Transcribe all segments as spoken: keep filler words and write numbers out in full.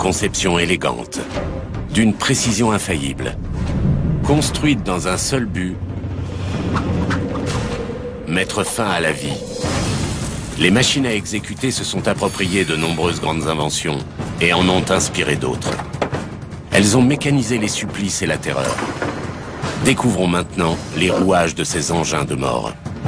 conception élégante, d'une précision infaillible, construite dans un seul but, mettre fin à la vie. Les machines à exécuter se sont appropriées de nombreuses grandes inventions et en ont inspiré d'autres. Elles ont mécanisé les supplices et la terreur. Découvrons maintenant les rouages de ces engins de mort.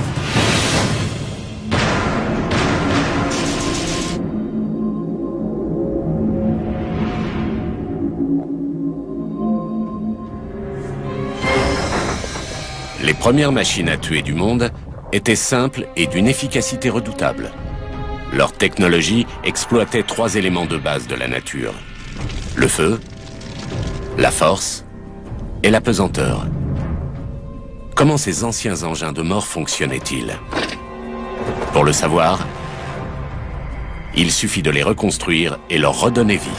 Les premières machines à tuer du monde étaient simples et d'une efficacité redoutable. Leur technologie exploitait trois éléments de base de la nature: le feu, la force et la pesanteur. Comment ces anciens engins de mort fonctionnaient-ils? Pour le savoir, il suffit de les reconstruire et leur redonner vie.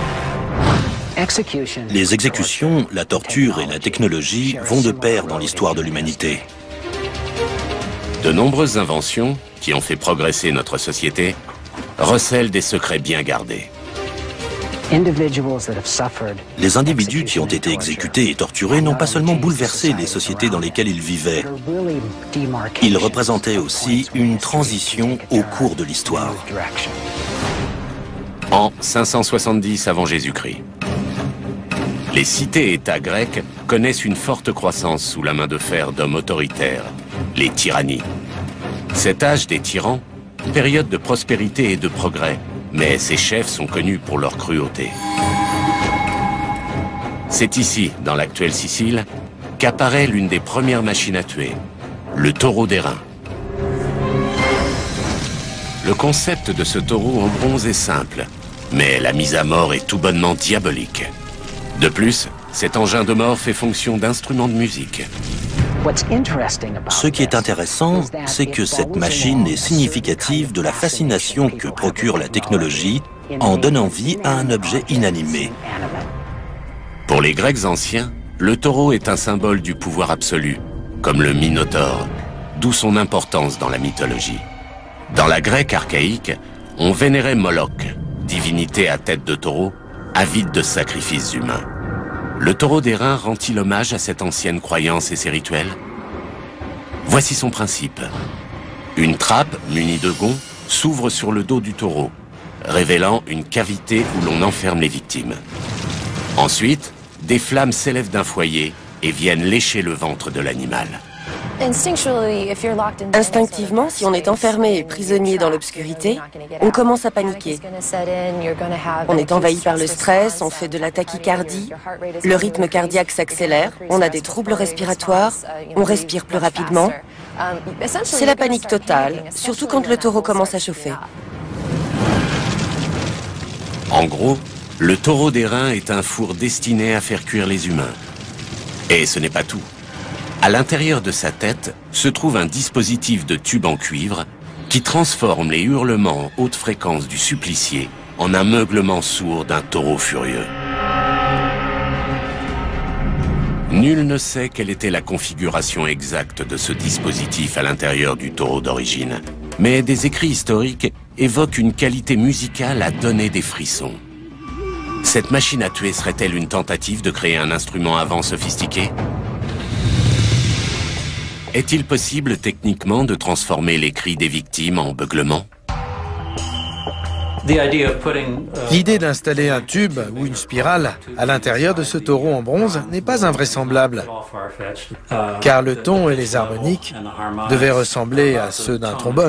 Les exécutions, la torture et la technologie vont de pair dans l'histoire de l'humanité. De nombreuses inventions qui ont fait progresser notre société recèlent des secrets bien gardés. Les individus qui ont été exécutés et torturés n'ont pas seulement bouleversé les sociétés dans lesquelles ils vivaient, ils représentaient aussi une transition au cours de l'histoire. En cinq cent soixante-dix avant Jésus-Christ, les cités-États grecs connaissent une forte croissance sous la main de fer d'hommes autoritaires, les tyrannies. Cet âge des tyrans, période de prospérité et de progrès, mais ces chefs sont connus pour leur cruauté. C'est ici, dans l'actuelle Sicile, qu'apparaît l'une des premières machines à tuer, le taureau d'airain. Le concept de ce taureau en bronze est simple, mais la mise à mort est tout bonnement diabolique. De plus, cet engin de mort fait fonction d'instrument de musique. Ce qui est intéressant, c'est que cette machine est significative de la fascination que procure la technologie en donnant vie à un objet inanimé. Pour les Grecs anciens, le taureau est un symbole du pouvoir absolu, comme le Minotaure, d'où son importance dans la mythologie. Dans la Grecque archaïque, on vénérait Moloch, divinité à tête de taureau, avide de sacrifices humains. Le taureau d'airain rend-il hommage à cette ancienne croyance et ses rituels? Voici son principe. Une trappe munie de gonds s'ouvre sur le dos du taureau, révélant une cavité où l'on enferme les victimes. Ensuite, des flammes s'élèvent d'un foyer et viennent lécher le ventre de l'animal. Instinctivement, si on est enfermé et prisonnier dans l'obscurité, on commence à paniquer. On est envahi par le stress, on fait de la tachycardie, le rythme cardiaque s'accélère, on a des troubles respiratoires, on respire plus rapidement. C'est la panique totale, surtout quand le taureau commence à chauffer. En gros, le taureau d'airain est un four destiné à faire cuire les humains. Et ce n'est pas tout. À l'intérieur de sa tête se trouve un dispositif de tube en cuivre qui transforme les hurlements en haute fréquence du supplicié en un meuglement sourd d'un taureau furieux. Nul ne sait quelle était la configuration exacte de ce dispositif à l'intérieur du taureau d'origine, mais des écrits historiques évoquent une qualité musicale à donner des frissons. Cette machine à tuer serait-elle une tentative de créer un instrument à vent sophistiqué ? Est-il possible techniquement de transformer les cris des victimes en beuglements? L'idée d'installer un tube ou une spirale à l'intérieur de ce taureau en bronze n'est pas invraisemblable, car le ton et les harmoniques devaient ressembler à ceux d'un trombone.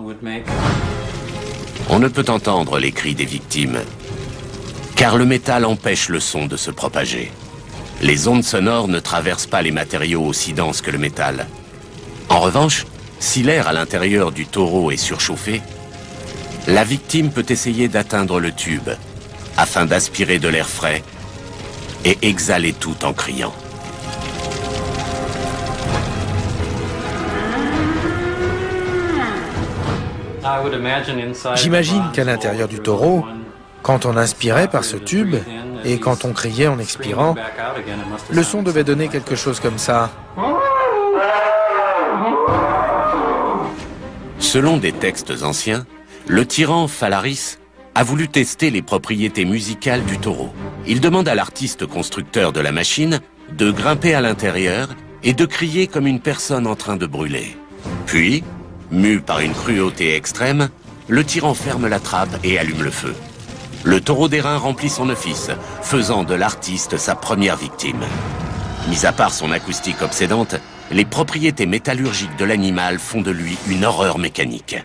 On ne peut entendre les cris des victimes, car le métal empêche le son de se propager. Les ondes sonores ne traversent pas les matériaux aussi denses que le métal. En revanche, si l'air à l'intérieur du taureau est surchauffé, la victime peut essayer d'atteindre le tube afin d'aspirer de l'air frais et exhaler tout en criant. J'imagine qu'à l'intérieur du taureau, quand on inspirait par ce tube et quand on criait en expirant, le son devait donner quelque chose comme ça. Selon des textes anciens, le tyran Phalaris a voulu tester les propriétés musicales du taureau. Il demande à l'artiste constructeur de la machine de grimper à l'intérieur et de crier comme une personne en train de brûler. Puis, mu par une cruauté extrême, le tyran ferme la trappe et allume le feu. Le taureau d'airain remplit son office, faisant de l'artiste sa première victime. Mis à part son acoustique obsédante, les propriétés métallurgiques de l'animal font de lui une horreur mécanique.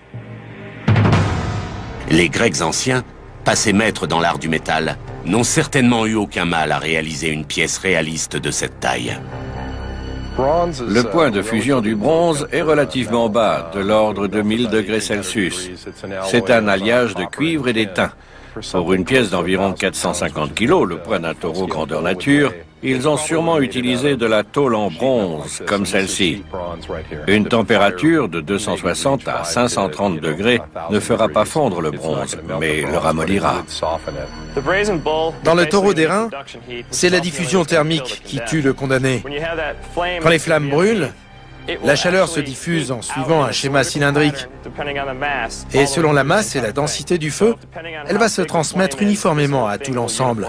Les Grecs anciens, passés maîtres dans l'art du métal, n'ont certainement eu aucun mal à réaliser une pièce réaliste de cette taille. Le point de fusion du bronze est relativement bas, de l'ordre de mille degrés Celsius. C'est un alliage de cuivre et d'étain. Pour une pièce d'environ quatre cent cinquante kilos, le poids d'un taureau grandeur nature, ils ont sûrement utilisé de la tôle en bronze, comme celle-ci. Une température de deux cent soixante à cinq cent trente degrés ne fera pas fondre le bronze, mais le ramollira. Dans le taureau d'airain, c'est la diffusion thermique qui tue le condamné. Quand les flammes brûlent, la chaleur se diffuse en suivant un schéma cylindrique. Et selon la masse et la densité du feu, elle va se transmettre uniformément à tout l'ensemble.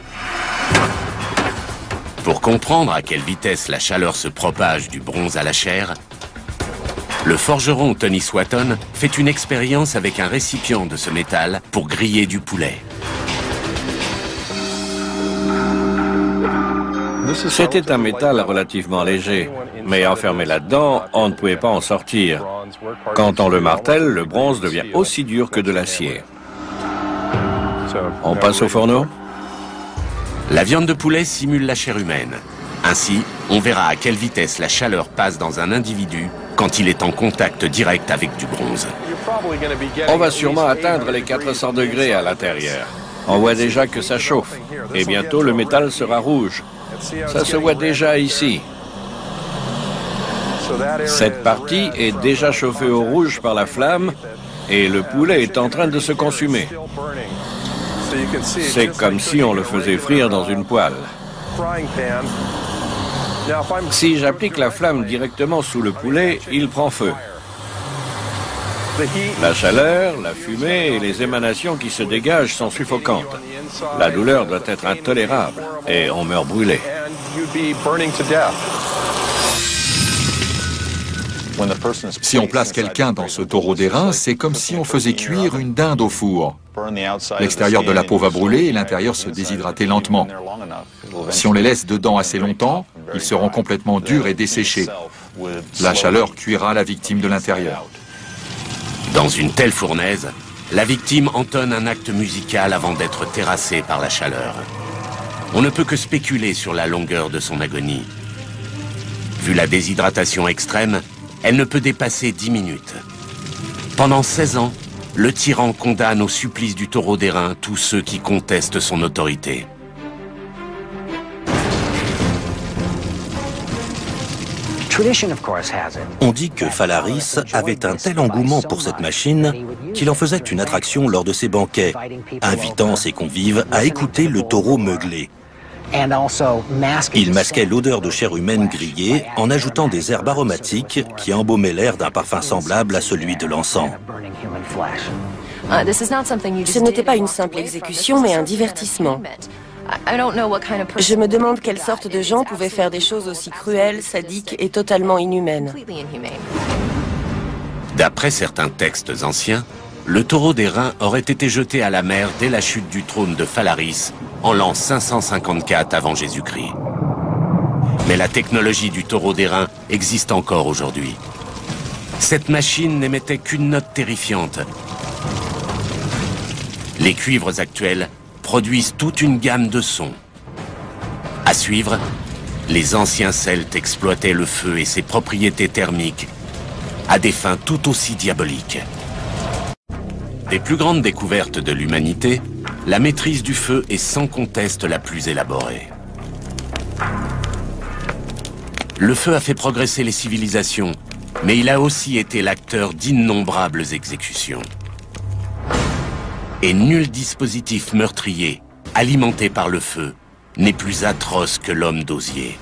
Pour comprendre à quelle vitesse la chaleur se propage du bronze à la chair, le forgeron Tony Swatton fait une expérience avec un récipient de ce métal pour griller du poulet. C'était un métal relativement léger, mais enfermé là-dedans, on ne pouvait pas en sortir. Quand on le martèle, le bronze devient aussi dur que de l'acier. On passe au fourneau? La viande de poulet simule la chair humaine. Ainsi, on verra à quelle vitesse la chaleur passe dans un individu quand il est en contact direct avec du bronze. On va sûrement atteindre les quatre cents degrés à l'intérieur. On voit déjà que ça chauffe, et bientôt le métal sera rouge. Ça se voit déjà ici. Cette partie est déjà chauffée au rouge par la flamme, et le poulet est en train de se consumer. C'est comme si on le faisait frire dans une poêle. Si j'applique la flamme directement sous le poulet, il prend feu. La chaleur, la fumée et les émanations qui se dégagent sont suffocantes. La douleur doit être intolérable et on meurt brûlé. Si on place quelqu'un dans ce taureau d'airain, c'est comme si on faisait cuire une dinde au four. L'extérieur de la peau va brûler et l'intérieur se déshydrater lentement. Si on les laisse dedans assez longtemps, ils seront complètement durs et desséchés. La chaleur cuira la victime de l'intérieur. Dans une telle fournaise, la victime entonne un acte musical avant d'être terrassée par la chaleur. On ne peut que spéculer sur la longueur de son agonie. Vu la déshydratation extrême, elle ne peut dépasser dix minutes. Pendant seize ans, le tyran condamne au supplice du taureau d'airain tous ceux qui contestent son autorité. On dit que Phalaris avait un tel engouement pour cette machine qu'il en faisait une attraction lors de ses banquets, invitant ses convives à écouter le taureau meugler. Il masquait l'odeur de chair humaine grillée en ajoutant des herbes aromatiques qui embaumaient l'air d'un parfum semblable à celui de l'encens. Ce n'était pas une simple exécution, mais un divertissement. Je me demande quelle sorte de gens pouvaient faire des choses aussi cruelles, sadiques et totalement inhumaines. D'après certains textes anciens, le taureau d'airain aurait été jeté à la mer dès la chute du trône de Phalaris en l'an cinq cent cinquante-quatre avant Jésus-Christ. Mais la technologie du taureau d'airain existe encore aujourd'hui. Cette machine n'émettait qu'une note terrifiante. Les cuivres actuels produisent toute une gamme de sons. À suivre, les anciens Celtes exploitaient le feu et ses propriétés thermiques à des fins tout aussi diaboliques. Des plus grandes découvertes de l'humanité, la maîtrise du feu est sans conteste la plus élaborée. Le feu a fait progresser les civilisations, mais il a aussi été l'acteur d'innombrables exécutions. Et nul dispositif meurtrier, alimenté par le feu, n'est plus atroce que l'homme d'osier.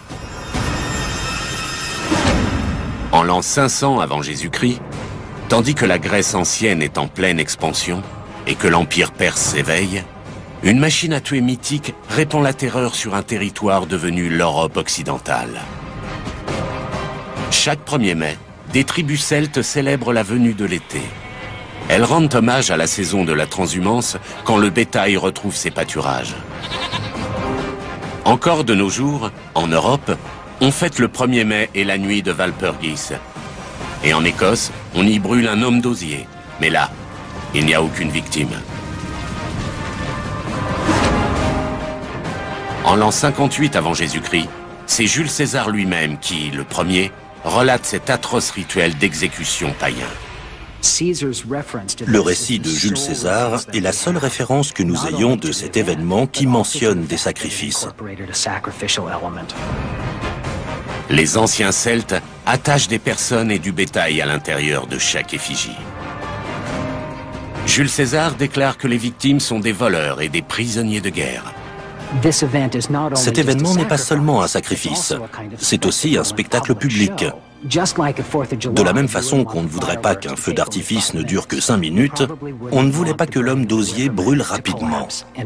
En l'an cinq cents avant Jésus-Christ, tandis que la Grèce ancienne est en pleine expansion, et que l'Empire perse s'éveille, une machine à tuer mythique répand la terreur sur un territoire devenu l'Europe occidentale. Chaque premier mai, des tribus celtes célèbrent la venue de l'été. Elles rendent hommage à la saison de la transhumance quand le bétail retrouve ses pâturages. Encore de nos jours, en Europe, on fête le premier mai et la nuit de Walpurgis. Et en Écosse, on y brûle un homme d'osier. Mais là, il n'y a aucune victime. En l'an cinquante-huit avant Jésus-Christ, c'est Jules César lui-même qui, le premier, relate cet atroce rituel d'exécution païen. Le récit de Jules César est la seule référence que nous ayons de cet événement qui mentionne des sacrifices. Les anciens Celtes attachent des personnes et du bétail à l'intérieur de chaque effigie. Jules César déclare que les victimes sont des voleurs et des prisonniers de guerre. Cet événement n'est pas seulement un sacrifice, c'est aussi un spectacle public. De la même façon qu'on ne voudrait pas qu'un feu d'artifice ne dure que cinq minutes, on ne voulait pas que l'homme d'osier brûle rapidement.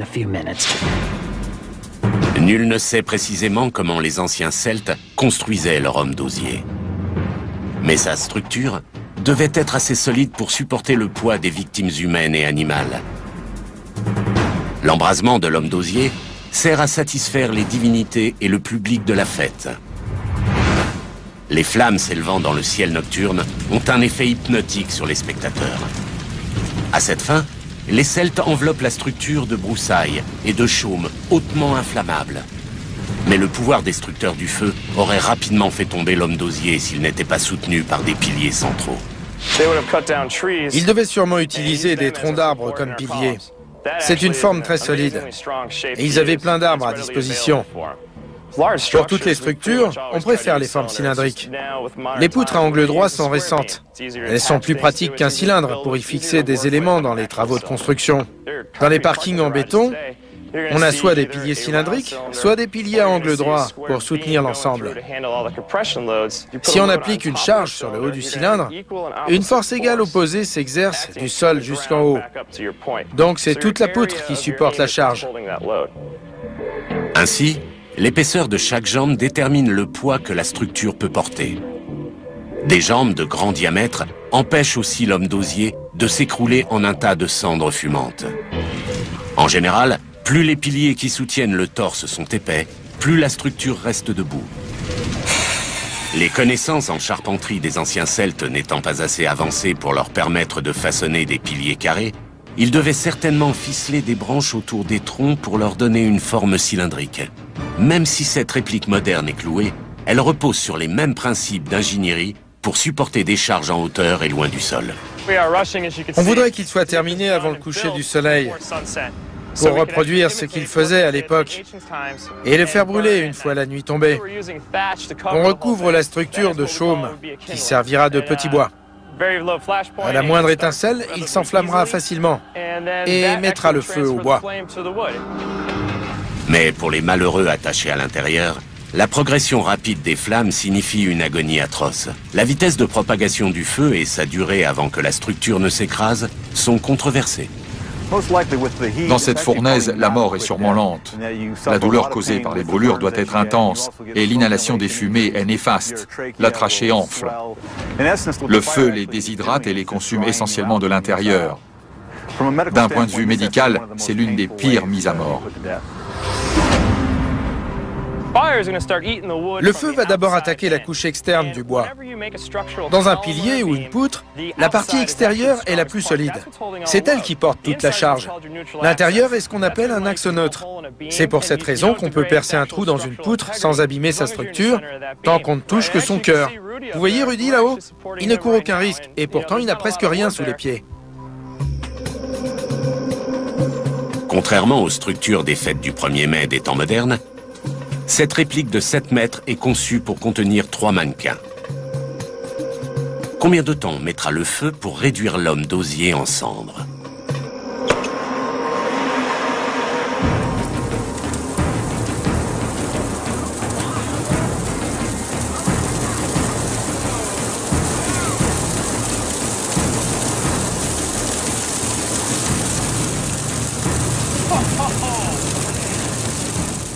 Nul ne sait précisément comment les anciens Celtes construisaient leur homme d'osier. Mais sa structure devait être assez solide pour supporter le poids des victimes humaines et animales. L'embrasement de l'homme d'osier sert à satisfaire les divinités et le public de la fête. Les flammes s'élevant dans le ciel nocturne ont un effet hypnotique sur les spectateurs. À cette fin, les Celtes enveloppent la structure de broussailles et de chaume hautement inflammables. Mais le pouvoir destructeur du feu aurait rapidement fait tomber l'homme d'osier s'il n'était pas soutenu par des piliers centraux. Ils devaient sûrement utiliser des troncs d'arbres comme piliers. C'est une forme très solide. Et ils avaient plein d'arbres à disposition. Pour toutes les structures, on préfère les formes cylindriques. Les poutres à angle droit sont récentes. Elles sont plus pratiques qu'un cylindre pour y fixer des éléments dans les travaux de construction. Dans les parkings en béton, on a soit des piliers cylindriques, soit des piliers à angle droit pour soutenir l'ensemble. Si on applique une charge sur le haut du cylindre, une force égale opposée s'exerce du sol jusqu'en haut. Donc c'est toute la poutre qui supporte la charge. Ainsi, l'épaisseur de chaque jambe détermine le poids que la structure peut porter. Des jambes de grand diamètre empêchent aussi l'homme d'osier de s'écrouler en un tas de cendres fumantes. En général, plus les piliers qui soutiennent le torse sont épais, plus la structure reste debout. Les connaissances en charpenterie des anciens Celtes n'étant pas assez avancées pour leur permettre de façonner des piliers carrés, ils devaient certainement ficeler des branches autour des troncs pour leur donner une forme cylindrique. Même si cette réplique moderne est clouée, elle repose sur les mêmes principes d'ingénierie pour supporter des charges en hauteur et loin du sol. On voudrait qu'il soit terminé avant le coucher du soleil, pour reproduire ce qu'il faisait à l'époque et le faire brûler une fois la nuit tombée. On recouvre la structure de chaume qui servira de petit bois. À la moindre étincelle, il s'enflammera facilement et mettra le feu au bois. Mais pour les malheureux attachés à l'intérieur, la progression rapide des flammes signifie une agonie atroce. La vitesse de propagation du feu et sa durée avant que la structure ne s'écrase sont controversées. Dans cette fournaise, la mort est sûrement lente. La douleur causée par les brûlures doit être intense et l'inhalation des fumées est néfaste. La trachée enfle. Le feu les déshydrate et les consume essentiellement de l'intérieur. D'un point de vue médical, c'est l'une des pires mises à mort. Le feu va d'abord attaquer la couche externe du bois. Dans un pilier ou une poutre, la partie extérieure est la plus solide. C'est elle qui porte toute la charge. L'intérieur est ce qu'on appelle un axe neutre. C'est pour cette raison qu'on peut percer un trou dans une poutre sans abîmer sa structure, tant qu'on ne touche que son cœur. Vous voyez Rudy là-haut? Il ne court aucun risque, et pourtant il n'a presque rien sous les pieds. Contrairement aux structures des fêtes du premier mai des temps modernes, cette réplique de sept mètres est conçue pour contenir trois mannequins. Combien de temps mettra le feu pour réduire l'homme d'osier en cendres?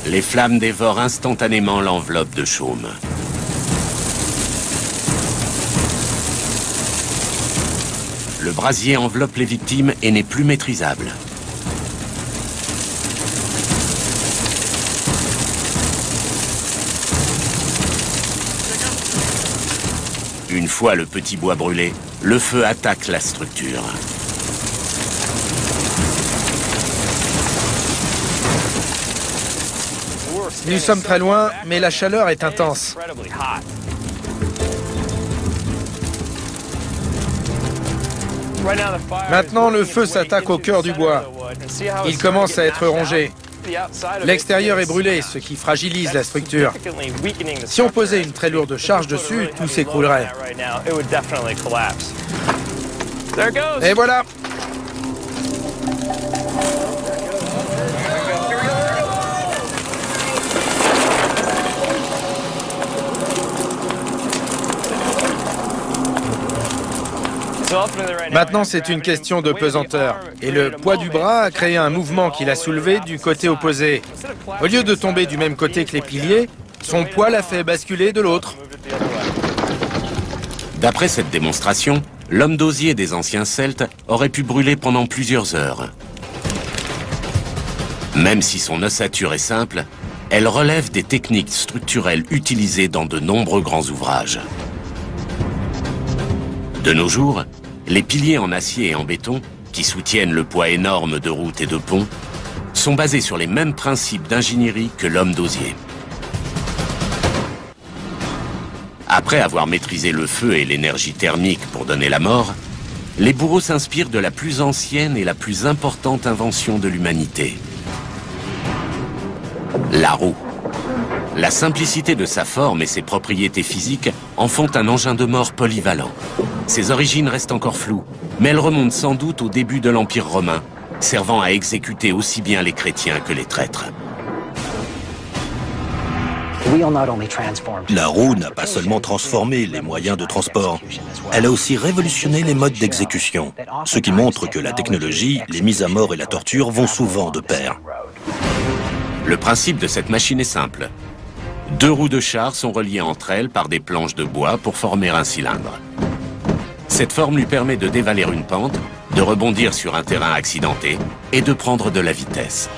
Les flammes dévorent instantanément l'enveloppe de chaume. Le brasier enveloppe les victimes et n'est plus maîtrisable. Une fois le petit bois brûlé, le feu attaque la structure. Nous sommes très loin, mais la chaleur est intense. Maintenant, le feu s'attaque au cœur du bois. Il commence à être rongé. L'extérieur est brûlé, ce qui fragilise la structure. Si on posait une très lourde charge dessus, tout s'écroulerait. Et voilà! Maintenant, c'est une question de pesanteur. Et le poids du bras a créé un mouvement qui l'a soulevé du côté opposé. Au lieu de tomber du même côté que les piliers, son poids l'a fait basculer de l'autre. D'après cette démonstration, l'homme d'osier des anciens Celtes aurait pu brûler pendant plusieurs heures. Même si son ossature est simple, elle relève des techniques structurelles utilisées dans de nombreux grands ouvrages. De nos jours, les piliers en acier et en béton, qui soutiennent le poids énorme de routes et de ponts, sont basés sur les mêmes principes d'ingénierie que l'homme d'osier. Après avoir maîtrisé le feu et l'énergie thermique pour donner la mort, les bourreaux s'inspirent de la plus ancienne et la plus importante invention de l'humanité. La roue. La simplicité de sa forme et ses propriétés physiques en font un engin de mort polyvalent. Ses origines restent encore floues, mais elles remontent sans doute au début de l'Empire romain, servant à exécuter aussi bien les chrétiens que les traîtres. La roue n'a pas seulement transformé les moyens de transport, elle a aussi révolutionné les modes d'exécution, ce qui montre que la technologie, les mises à mort et la torture vont souvent de pair. Le principe de cette machine est simple. Deux roues de char sont reliées entre elles par des planches de bois pour former un cylindre. Cette forme lui permet de dévaler une pente, de rebondir sur un terrain accidenté et de prendre de la vitesse.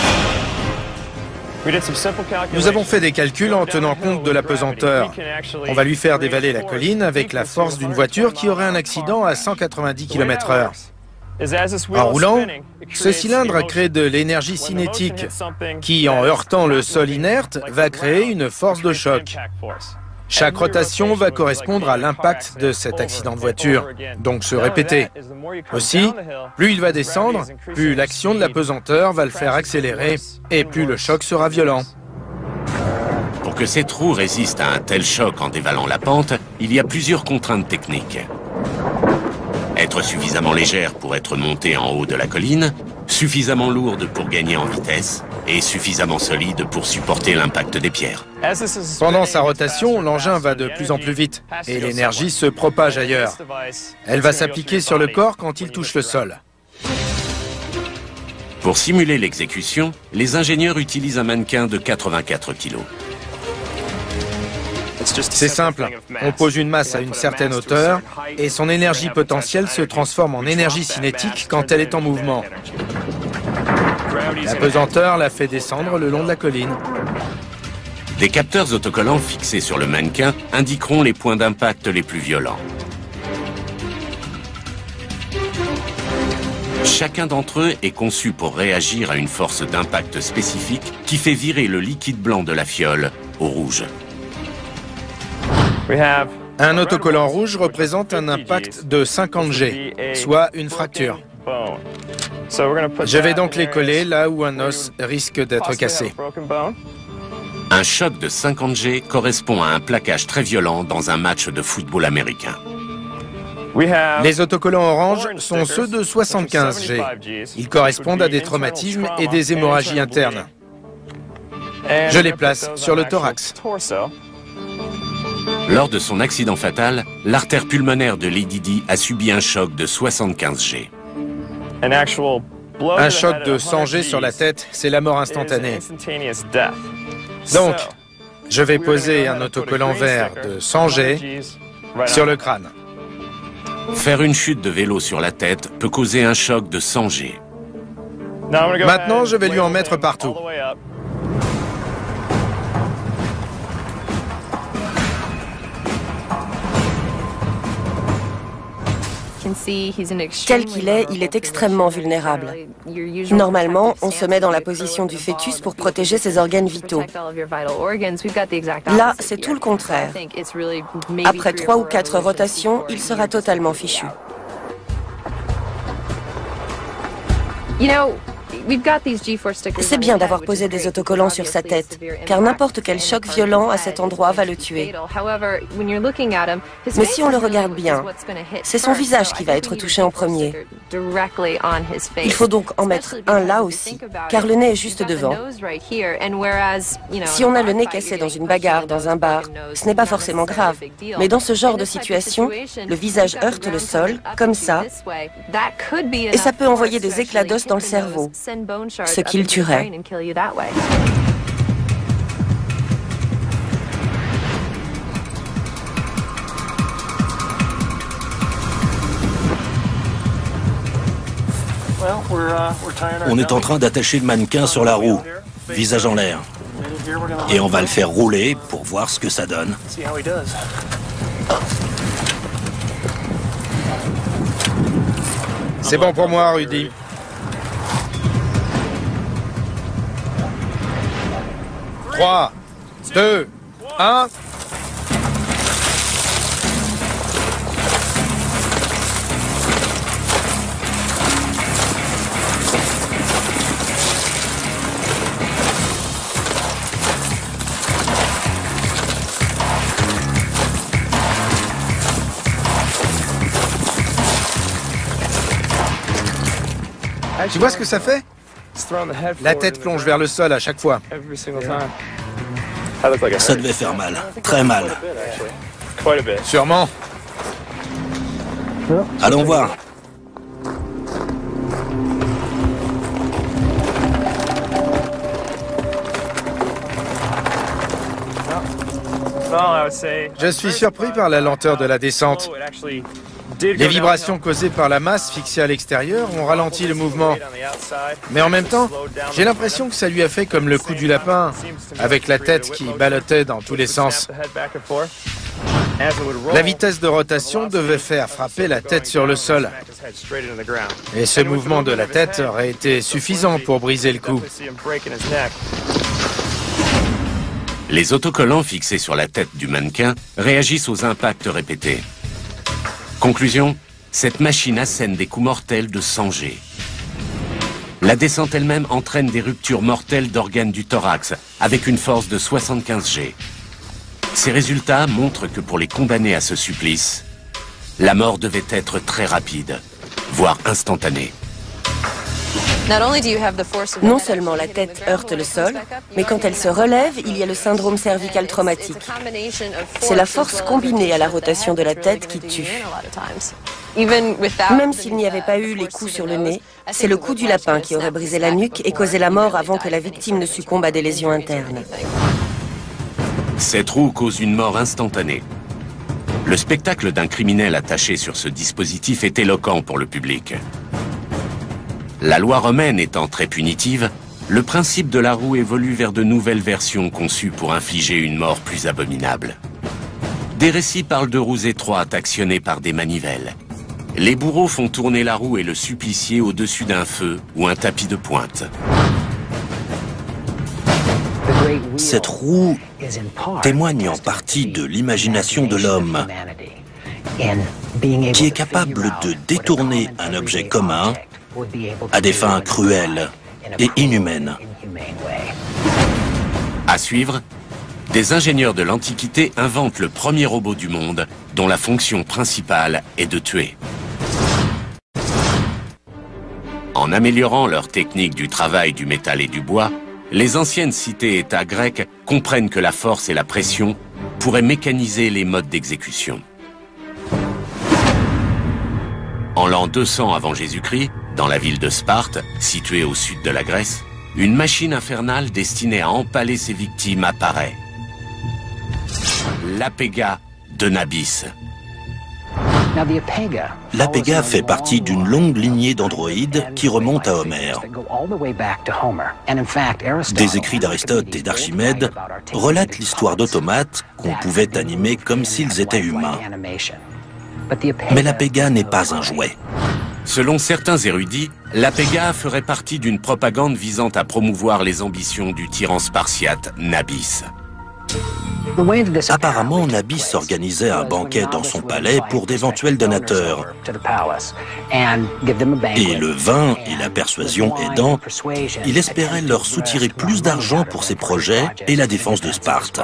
Nous avons fait des calculs en tenant compte de la pesanteur. On va lui faire dévaler la colline avec la force d'une voiture qui aurait un accident à cent quatre-vingt-dix kilomètres heure. En roulant, ce cylindre crée de l'énergie cinétique qui, en heurtant le sol inerte, va créer une force de choc. Chaque rotation va correspondre à l'impact de cet accident de voiture, donc se répéter. Aussi, plus il va descendre, plus l'action de la pesanteur va le faire accélérer et plus le choc sera violent. Pour que cette roue résiste à un tel choc en dévalant la pente, il y a plusieurs contraintes techniques. Être suffisamment légère pour être montée en haut de la colline, suffisamment lourde pour gagner en vitesse et suffisamment solide pour supporter l'impact des pierres. Pendant sa rotation, l'engin va de plus en plus vite et l'énergie se propage ailleurs. Elle va s'appliquer sur le corps quand il touche le sol. Pour simuler l'exécution, les ingénieurs utilisent un mannequin de quatre-vingt-quatre kilos. C'est simple, on pose une masse à une certaine hauteur et son énergie potentielle se transforme en énergie cinétique quand elle est en mouvement. La pesanteur la fait descendre le long de la colline. Des capteurs autocollants fixés sur le mannequin indiqueront les points d'impact les plus violents. Chacun d'entre eux est conçu pour réagir à une force d'impact spécifique qui fait virer le liquide blanc de la fiole au rouge. Un autocollant rouge représente un impact de cinquante G, soit une fracture. Je vais donc les coller là où un os risque d'être cassé. Un choc de cinquante G correspond à un plaquage très violent dans un match de football américain. Les autocollants orange sont ceux de soixante-quinze G. Ils correspondent à des traumatismes et des hémorragies internes. Je les place sur le thorax. Lors de son accident fatal, l'artère pulmonaire de Lady Di a subi un choc de soixante-quinze G. Un choc de cent G sur la tête, c'est la mort instantanée. Donc, je vais poser un autocollant vert de cent G sur le crâne. Faire une chute de vélo sur la tête peut causer un choc de cent G. Maintenant, je vais lui en mettre partout. Tel qu'il est, il est extrêmement vulnérable. Normalement, on se met dans la position du fœtus pour protéger ses organes vitaux. Là, c'est tout le contraire. Après trois ou quatre rotations, il sera totalement fichu. C'est bien d'avoir posé des autocollants sur sa tête, car n'importe quel choc violent à cet endroit va le tuer. Mais si on le regarde bien, c'est son visage qui va être touché en premier. Il faut donc en mettre un là aussi, car le nez est juste devant. Si on a le nez cassé dans une bagarre, dans un bar, ce n'est pas forcément grave. Mais dans ce genre de situation, le visage heurte le sol, comme ça, et ça peut envoyer des éclats d'os dans le cerveau, ce qui le tuerait. On est en train d'attacher le mannequin sur la roue, visage en l'air. Et on va le faire rouler pour voir ce que ça donne. C'est bon pour moi, Rudy. trois, deux, un... Tu vois ce que ça fait? La tête plonge vers le sol à chaque fois. Ça devait faire mal, très mal. Sûrement. Allons voir. Je suis surpris par la lenteur de la descente. Les vibrations causées par la masse fixée à l'extérieur ont ralenti le mouvement. Mais en même temps, j'ai l'impression que ça lui a fait comme le coup du lapin, avec la tête qui ballottait dans tous les sens. La vitesse de rotation devait faire frapper la tête sur le sol. Et ce mouvement de la tête aurait été suffisant pour briser le cou. Les autocollants fixés sur la tête du mannequin réagissent aux impacts répétés. Conclusion, cette machine assène des coups mortels de cent G. La descente elle-même entraîne des ruptures mortelles d'organes du thorax, avec une force de soixante-quinze G. Ces résultats montrent que pour les condamnés à ce supplice, la mort devait être très rapide, voire instantanée. Non seulement la tête heurte le sol, mais quand elle se relève, il y a le syndrome cervical traumatique. C'est la force combinée à la rotation de la tête qui tue. Même s'il n'y avait pas eu les coups sur le nez, c'est le coup du lapin qui aurait brisé la nuque et causé la mort avant que la victime ne succombe à des lésions internes. Cette roue cause une mort instantanée. Le spectacle d'un criminel attaché sur ce dispositif est éloquent pour le public. La loi romaine étant très punitive, le principe de la roue évolue vers de nouvelles versions conçues pour infliger une mort plus abominable. Des récits parlent de roues étroites actionnées par des manivelles. Les bourreaux font tourner la roue et le supplicié au-dessus d'un feu ou un tapis de pointe. Cette roue témoigne en partie de l'imagination de l'homme, qui est capable de détourner un objet commun à des fins cruelles et inhumaines. À suivre, des ingénieurs de l'Antiquité inventent le premier robot du monde dont la fonction principale est de tuer. En améliorant leur technique du travail du métal et du bois, les anciennes cités-États grecques comprennent que la force et la pression pourraient mécaniser les modes d'exécution. En l'an deux cents avant Jésus-Christ, dans la ville de Sparte, située au sud de la Grèce, une machine infernale destinée à empaler ses victimes apparaît. L'Apéga de Nabis. L'Apéga fait partie d'une longue lignée d'androïdes qui remonte à Homère. Des écrits d'Aristote et d'Archimède relatent l'histoire d'automates qu'on pouvait animer comme s'ils étaient humains. Mais l'Apéga n'est pas un jouet. Selon certains érudits, l'Apéga ferait partie d'une propagande visant à promouvoir les ambitions du tyran spartiate Nabis. Apparemment, Nabis organisait un banquet dans son palais pour d'éventuels donateurs. Et le vin et la persuasion aidant, il espérait leur soutirer plus d'argent pour ses projets et la défense de Sparte.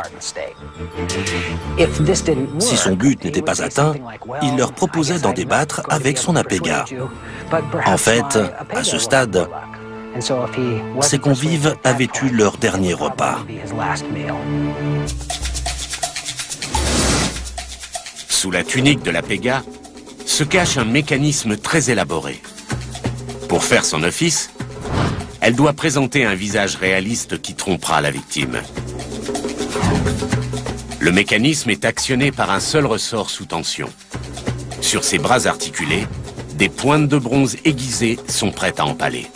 Si son but n'était pas atteint, il leur proposait d'en débattre avec son Apéga. En fait, à ce stade, ses convives avaient eu leur dernier repas. Sous la tunique de l'Apéga se cache un mécanisme très élaboré. Pour faire son office, elle doit présenter un visage réaliste qui trompera la victime. Le mécanisme est actionné par un seul ressort sous tension. Sur ses bras articulés, des pointes de bronze aiguisées sont prêtes à empaler.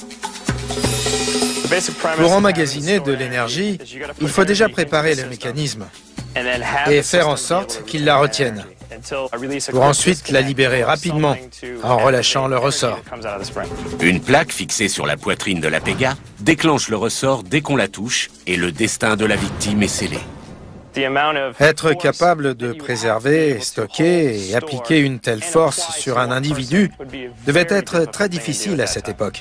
Pour emmagasiner de l'énergie, il faut déjà préparer le mécanisme et faire en sorte qu'il la retienne, pour ensuite la libérer rapidement en relâchant le ressort. Une plaque fixée sur la poitrine de l'Apéga déclenche le ressort dès qu'on la touche et le destin de la victime est scellé. Être capable de préserver, stocker et appliquer une telle force sur un individu devait être très difficile à cette époque.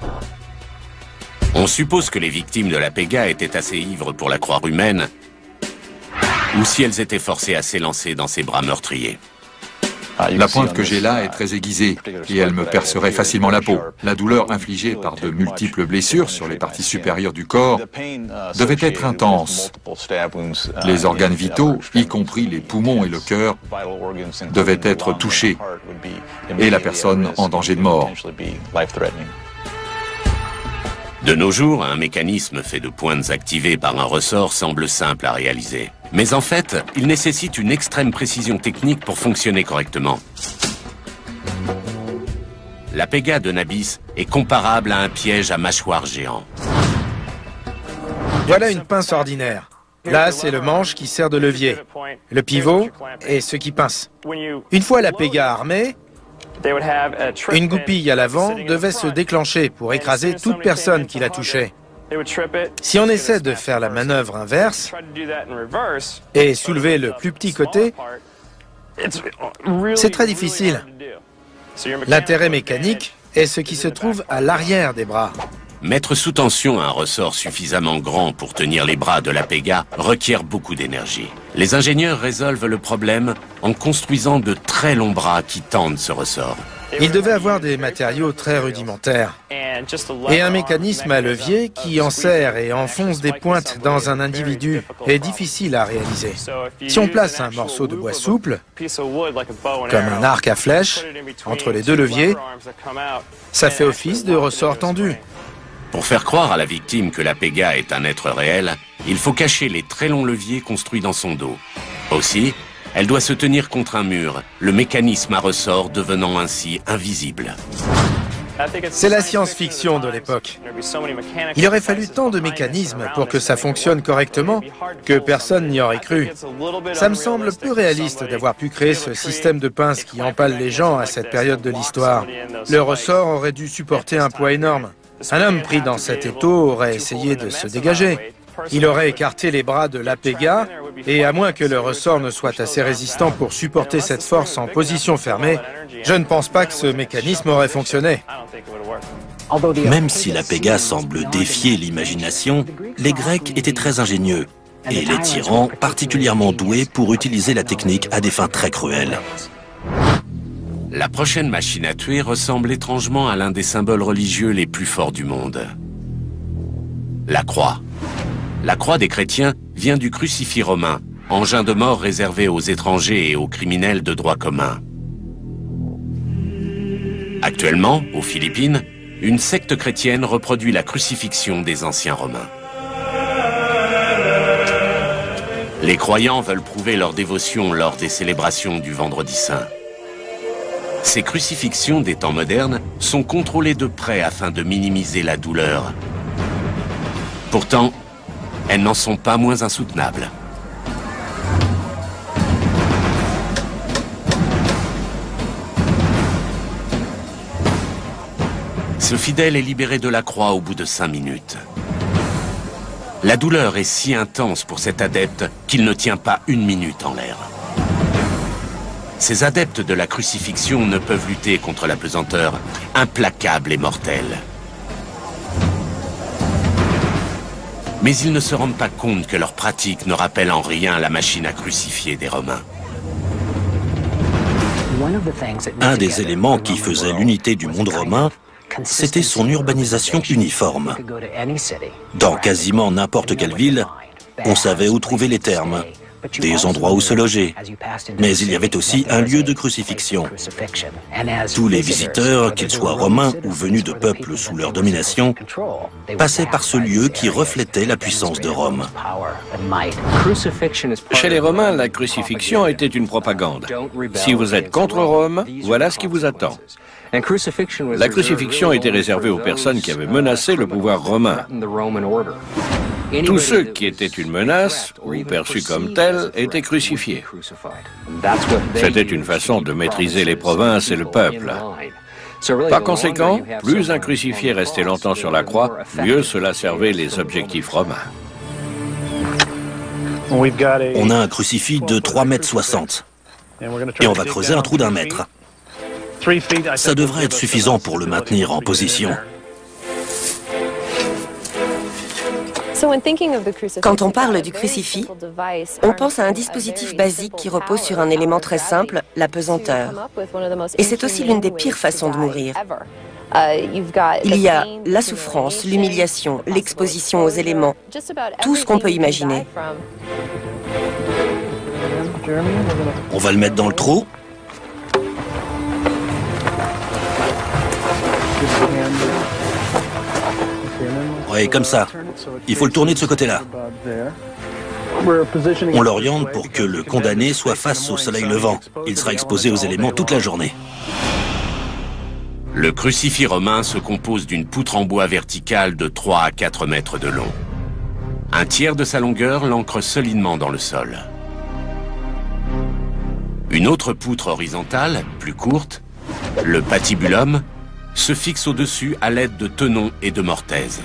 On suppose que les victimes de l'Apéga étaient assez ivres pour la croire humaine, ou si elles étaient forcées à s'élancer dans ses bras meurtriers. La pointe que j'ai là est très aiguisée et elle me percerait facilement la peau. La douleur infligée par de multiples blessures sur les parties supérieures du corps devait être intense. Les organes vitaux, y compris les poumons et le cœur, devaient être touchés et la personne en danger de mort. De nos jours, un mécanisme fait de pointes activées par un ressort semble simple à réaliser. Mais en fait, il nécessite une extrême précision technique pour fonctionner correctement. L'Apéga de Nabis est comparable à un piège à mâchoire géant. Voilà une pince ordinaire. Là, c'est le manche qui sert de levier. Le pivot est ce qui pince. Une fois l'Apéga armée, une goupille à l'avant devait se déclencher pour écraser toute personne qui la touchait. Si on essaie de faire la manœuvre inverse et soulever le plus petit côté, c'est très difficile. L'intérêt mécanique est ce qui se trouve à l'arrière des bras. Mettre sous tension un ressort suffisamment grand pour tenir les bras de l'Apéga requiert beaucoup d'énergie. Les ingénieurs résolvent le problème en construisant de très longs bras qui tendent ce ressort. Il devait avoir des matériaux très rudimentaires et un mécanisme à levier qui enserre et enfonce des pointes dans un individu est difficile à réaliser. Si on place un morceau de bois souple, comme un arc à flèche, entre les deux leviers, ça fait office de ressort tendu. Pour faire croire à la victime que l'Apéga est un être réel, il faut cacher les très longs leviers construits dans son dos. Aussi, elle doit se tenir contre un mur, le mécanisme à ressort devenant ainsi invisible. C'est la science-fiction de l'époque. Il aurait fallu tant de mécanismes pour que ça fonctionne correctement que personne n'y aurait cru. Ça me semble peu réaliste d'avoir pu créer ce système de pinces qui empale les gens à cette période de l'histoire. Le ressort aurait dû supporter un poids énorme. Un homme pris dans cet étau aurait essayé de se dégager. Il aurait écarté les bras de l'Apéga et à moins que le ressort ne soit assez résistant pour supporter cette force en position fermée, je ne pense pas que ce mécanisme aurait fonctionné. Même si l'Apéga semble défier l'imagination, les Grecs étaient très ingénieux et les tyrans particulièrement doués pour utiliser la technique à des fins très cruelles. La prochaine machine à tuer ressemble étrangement à l'un des symboles religieux les plus forts du monde. La croix. La croix des chrétiens vient du crucifix romain, engin de mort réservé aux étrangers et aux criminels de droit commun. Actuellement, aux Philippines, une secte chrétienne reproduit la crucifixion des anciens Romains. Les croyants veulent prouver leur dévotion lors des célébrations du Vendredi Saint. Ces crucifixions des temps modernes sont contrôlées de près afin de minimiser la douleur. Pourtant, elles n'en sont pas moins insoutenables. Ce fidèle est libéré de la croix au bout de cinq minutes. La douleur est si intense pour cet adepte qu'il ne tient pas une minute en l'air. Ces adeptes de la crucifixion ne peuvent lutter contre la pesanteur implacable et mortelle. Mais ils ne se rendent pas compte que leur pratique ne rappelle en rien la machine à crucifier des Romains. Un des éléments qui faisait l'unité du monde romain, c'était son urbanisation uniforme. Dans quasiment n'importe quelle ville, on savait où trouver les thermes, des endroits où se loger. Mais il y avait aussi un lieu de crucifixion. Tous les visiteurs, qu'ils soient romains ou venus de peuples sous leur domination, passaient par ce lieu qui reflétait la puissance de Rome. Chez les Romains, la crucifixion était une propagande. Si vous êtes contre Rome, voilà ce qui vous attend. La crucifixion était réservée aux personnes qui avaient menacé le pouvoir romain. Tous ceux qui étaient une menace, ou perçus comme tels, étaient crucifiés. C'était une façon de maîtriser les provinces et le peuple. Par conséquent, plus un crucifié restait longtemps sur la croix, mieux cela servait les objectifs romains. On a un crucifix de trois mètres soixante et on va creuser un trou d'un mètre. Ça devrait être suffisant pour le maintenir en position. Quand on parle du crucifix, on pense à un dispositif basique qui repose sur un élément très simple, la pesanteur. Et c'est aussi l'une des pires façons de mourir. Il y a la souffrance, l'humiliation, l'exposition aux éléments, tout ce qu'on peut imaginer. On va le mettre dans le trou. Oui, comme ça. Il faut le tourner de ce côté-là. On l'oriente pour que le condamné soit face au soleil levant. Il sera exposé aux éléments toute la journée. Le crucifix romain se compose d'une poutre en bois verticale de trois à quatre mètres de long. Un tiers de sa longueur l'ancre solidement dans le sol. Une autre poutre horizontale, plus courte, le patibulum, se fixe au-dessus à l'aide de tenons et de mortaises.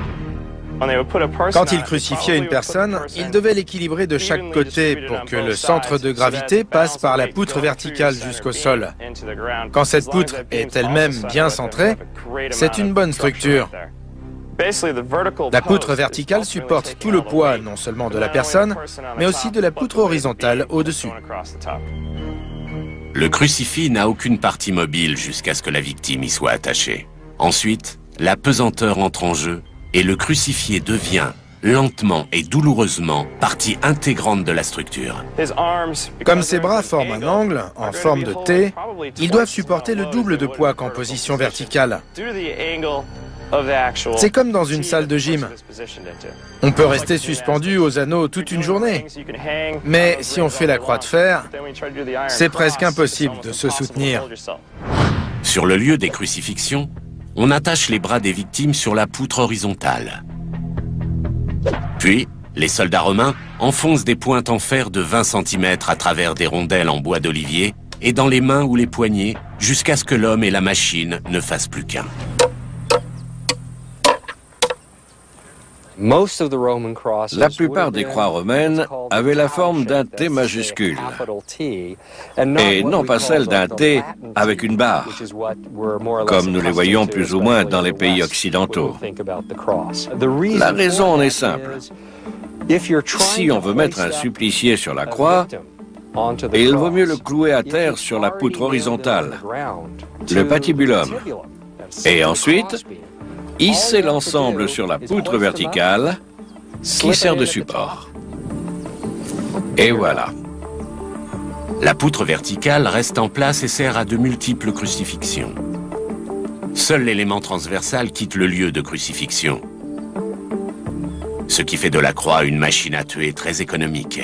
Quand il crucifiait une personne, il devait l'équilibrer de chaque côté pour que le centre de gravité passe par la poutre verticale jusqu'au sol. Quand cette poutre est elle-même bien centrée, c'est une bonne structure. La poutre verticale supporte tout le poids non seulement de la personne, mais aussi de la poutre horizontale au-dessus. Le crucifix n'a aucune partie mobile jusqu'à ce que la victime y soit attachée. Ensuite, la pesanteur entre en jeu et le crucifié devient, lentement et douloureusement, partie intégrante de la structure. Comme ses bras forment un angle, en forme de T, ils doivent supporter le double de poids qu'en position verticale. C'est comme dans une salle de gym. On peut rester suspendu aux anneaux toute une journée. Mais si on fait la croix de fer, c'est presque impossible de se soutenir. Sur le lieu des crucifixions, on attache les bras des victimes sur la poutre horizontale. Puis, les soldats romains enfoncent des pointes en fer de vingt centimètres à travers des rondelles en bois d'olivier et dans les mains ou les poignets jusqu'à ce que l'homme et la machine ne fassent plus qu'un. La plupart des croix romaines avaient la forme d'un T majuscule, et non pas celle d'un T avec une barre, comme nous les voyons plus ou moins dans les pays occidentaux. La raison en est simple. Si on veut mettre un supplicié sur la croix, il vaut mieux le clouer à terre sur la poutre horizontale, le patibulum, et ensuite hisser l'ensemble sur la poutre verticale qui sert de support. Et voilà. La poutre verticale reste en place et sert à de multiples crucifixions. Seul l'élément transversal quitte le lieu de crucifixion. Ce qui fait de la croix une machine à tuer très économique.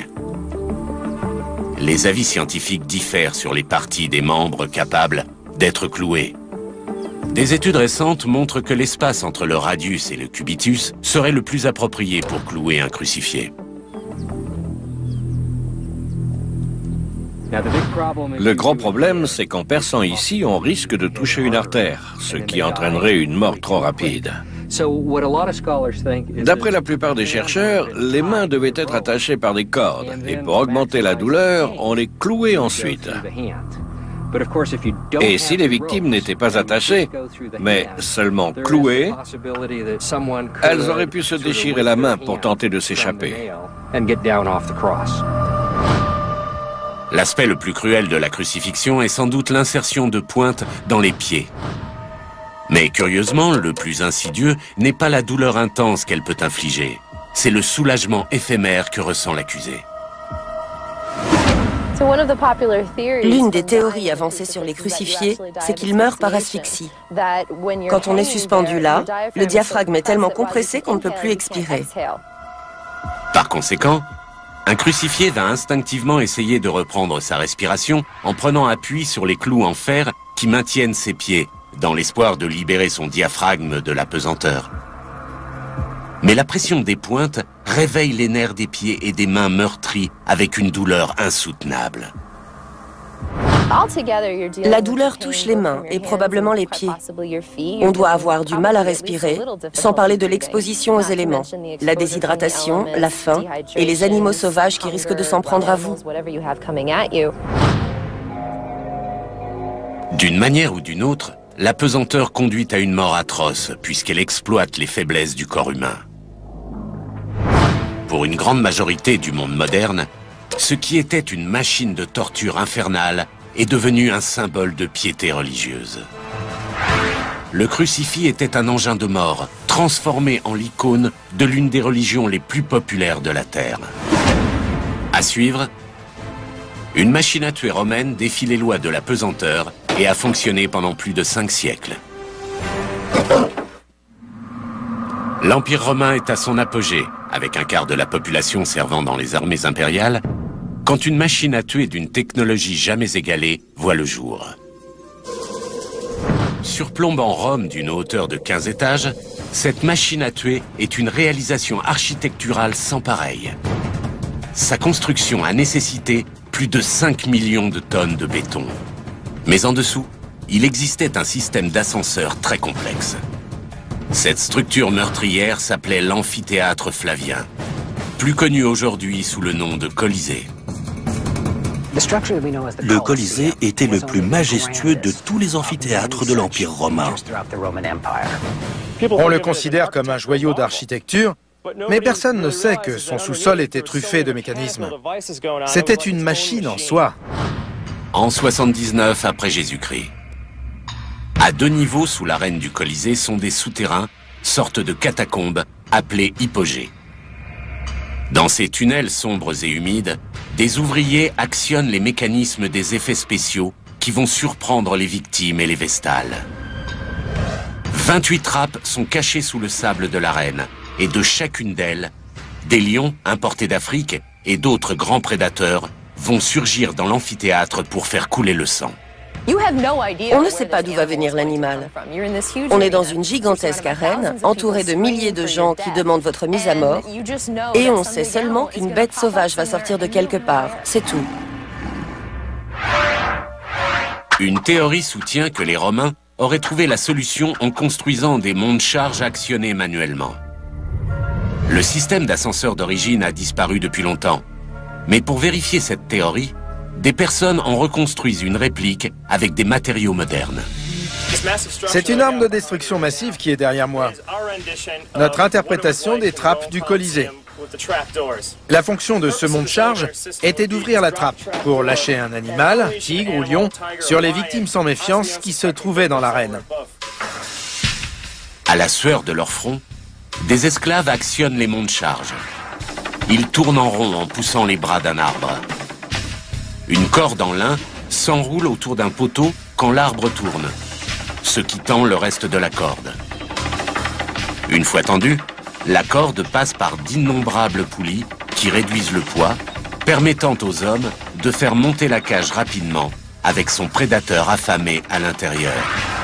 Les avis scientifiques diffèrent sur les parties des membres capables d'être cloués. Des études récentes montrent que l'espace entre le radius et le cubitus serait le plus approprié pour clouer un crucifié. Le grand problème, c'est qu'en perçant ici, on risque de toucher une artère, ce qui entraînerait une mort trop rapide. D'après la plupart des chercheurs, les mains devaient être attachées par des cordes, et pour augmenter la douleur, on les clouait ensuite. Et si les victimes n'étaient pas attachées, mais seulement clouées, elles auraient pu se déchirer la main pour tenter de s'échapper. L'aspect le plus cruel de la crucifixion est sans doute l'insertion de pointes dans les pieds. Mais curieusement, le plus insidieux n'est pas la douleur intense qu'elle peut infliger. C'est le soulagement éphémère que ressent l'accusé. L'une des théories avancées sur les crucifiés, c'est qu'ils meurent par asphyxie. Quand on est suspendu là, le diaphragme est tellement compressé qu'on ne peut plus expirer. Par conséquent, un crucifié va instinctivement essayer de reprendre sa respiration en prenant appui sur les clous en fer qui maintiennent ses pieds, dans l'espoir de libérer son diaphragme de la pesanteur. Mais la pression des pointes réveille les nerfs des pieds et des mains meurtris avec une douleur insoutenable. La douleur touche les mains et probablement les pieds. On doit avoir du mal à respirer, sans parler de l'exposition aux éléments, la déshydratation, la faim et les animaux sauvages qui risquent de s'en prendre à vous. D'une manière ou d'une autre, la pesanteur conduit à une mort atroce puisqu'elle exploite les faiblesses du corps humain. Pour une grande majorité du monde moderne, ce qui était une machine de torture infernale est devenu un symbole de piété religieuse. Le crucifix était un engin de mort, transformé en l'icône de l'une des religions les plus populaires de la Terre. À suivre, une machine à tuer romaine défie les lois de la pesanteur et a fonctionné pendant plus de cinq siècles. L'Empire romain est à son apogée, avec un quart de la population servant dans les armées impériales, quand une machine à tuer d'une technologie jamais égalée voit le jour. Surplombant Rome d'une hauteur de quinze étages, cette machine à tuer est une réalisation architecturale sans pareille. Sa construction a nécessité plus de cinq millions de tonnes de béton. Mais en dessous, il existait un système d'ascenseur très complexe. Cette structure meurtrière s'appelait l'amphithéâtre Flavien, plus connu aujourd'hui sous le nom de Colisée. Le Colisée était le plus majestueux de tous les amphithéâtres de l'Empire romain. On le considère comme un joyau d'architecture, mais personne ne sait que son sous-sol était truffé de mécanismes. C'était une machine en soi. En soixante-dix-neuf après Jésus-Christ. À deux niveaux sous l'arène du Colisée sont des souterrains, sortes de catacombes, appelées hypogées. Dans ces tunnels sombres et humides, des ouvriers actionnent les mécanismes des effets spéciaux qui vont surprendre les victimes et les vestales. vingt-huit trappes sont cachées sous le sable de l'arène, et de chacune d'elles, des lions importés d'Afrique et d'autres grands prédateurs vont surgir dans l'amphithéâtre pour faire couler le sang. On ne sait pas d'où va venir l'animal. On est dans une gigantesque arène, entourée de milliers de gens qui demandent votre mise à mort, et on sait seulement qu'une bête sauvage va sortir de quelque part, c'est tout. Une théorie soutient que les Romains auraient trouvé la solution en construisant des monte-charges actionnés manuellement. Le système d'ascenseur d'origine a disparu depuis longtemps, mais pour vérifier cette théorie, des personnes en reconstruisent une réplique avec des matériaux modernes. C'est une arme de destruction massive qui est derrière moi. Notre interprétation des trappes du Colisée. La fonction de ce monte-charge était d'ouvrir la trappe pour lâcher un animal, tigre ou lion, sur les victimes sans méfiance qui se trouvaient dans l'arène. À la sueur de leur front, des esclaves actionnent les monte-charges. Ils tournent en rond en poussant les bras d'un arbre. Une corde en lin s'enroule autour d'un poteau quand l'arbre tourne, ce qui tend le reste de la corde. Une fois tendue, la corde passe par d'innombrables poulies qui réduisent le poids, permettant aux hommes de faire monter la cage rapidement avec son prédateur affamé à l'intérieur.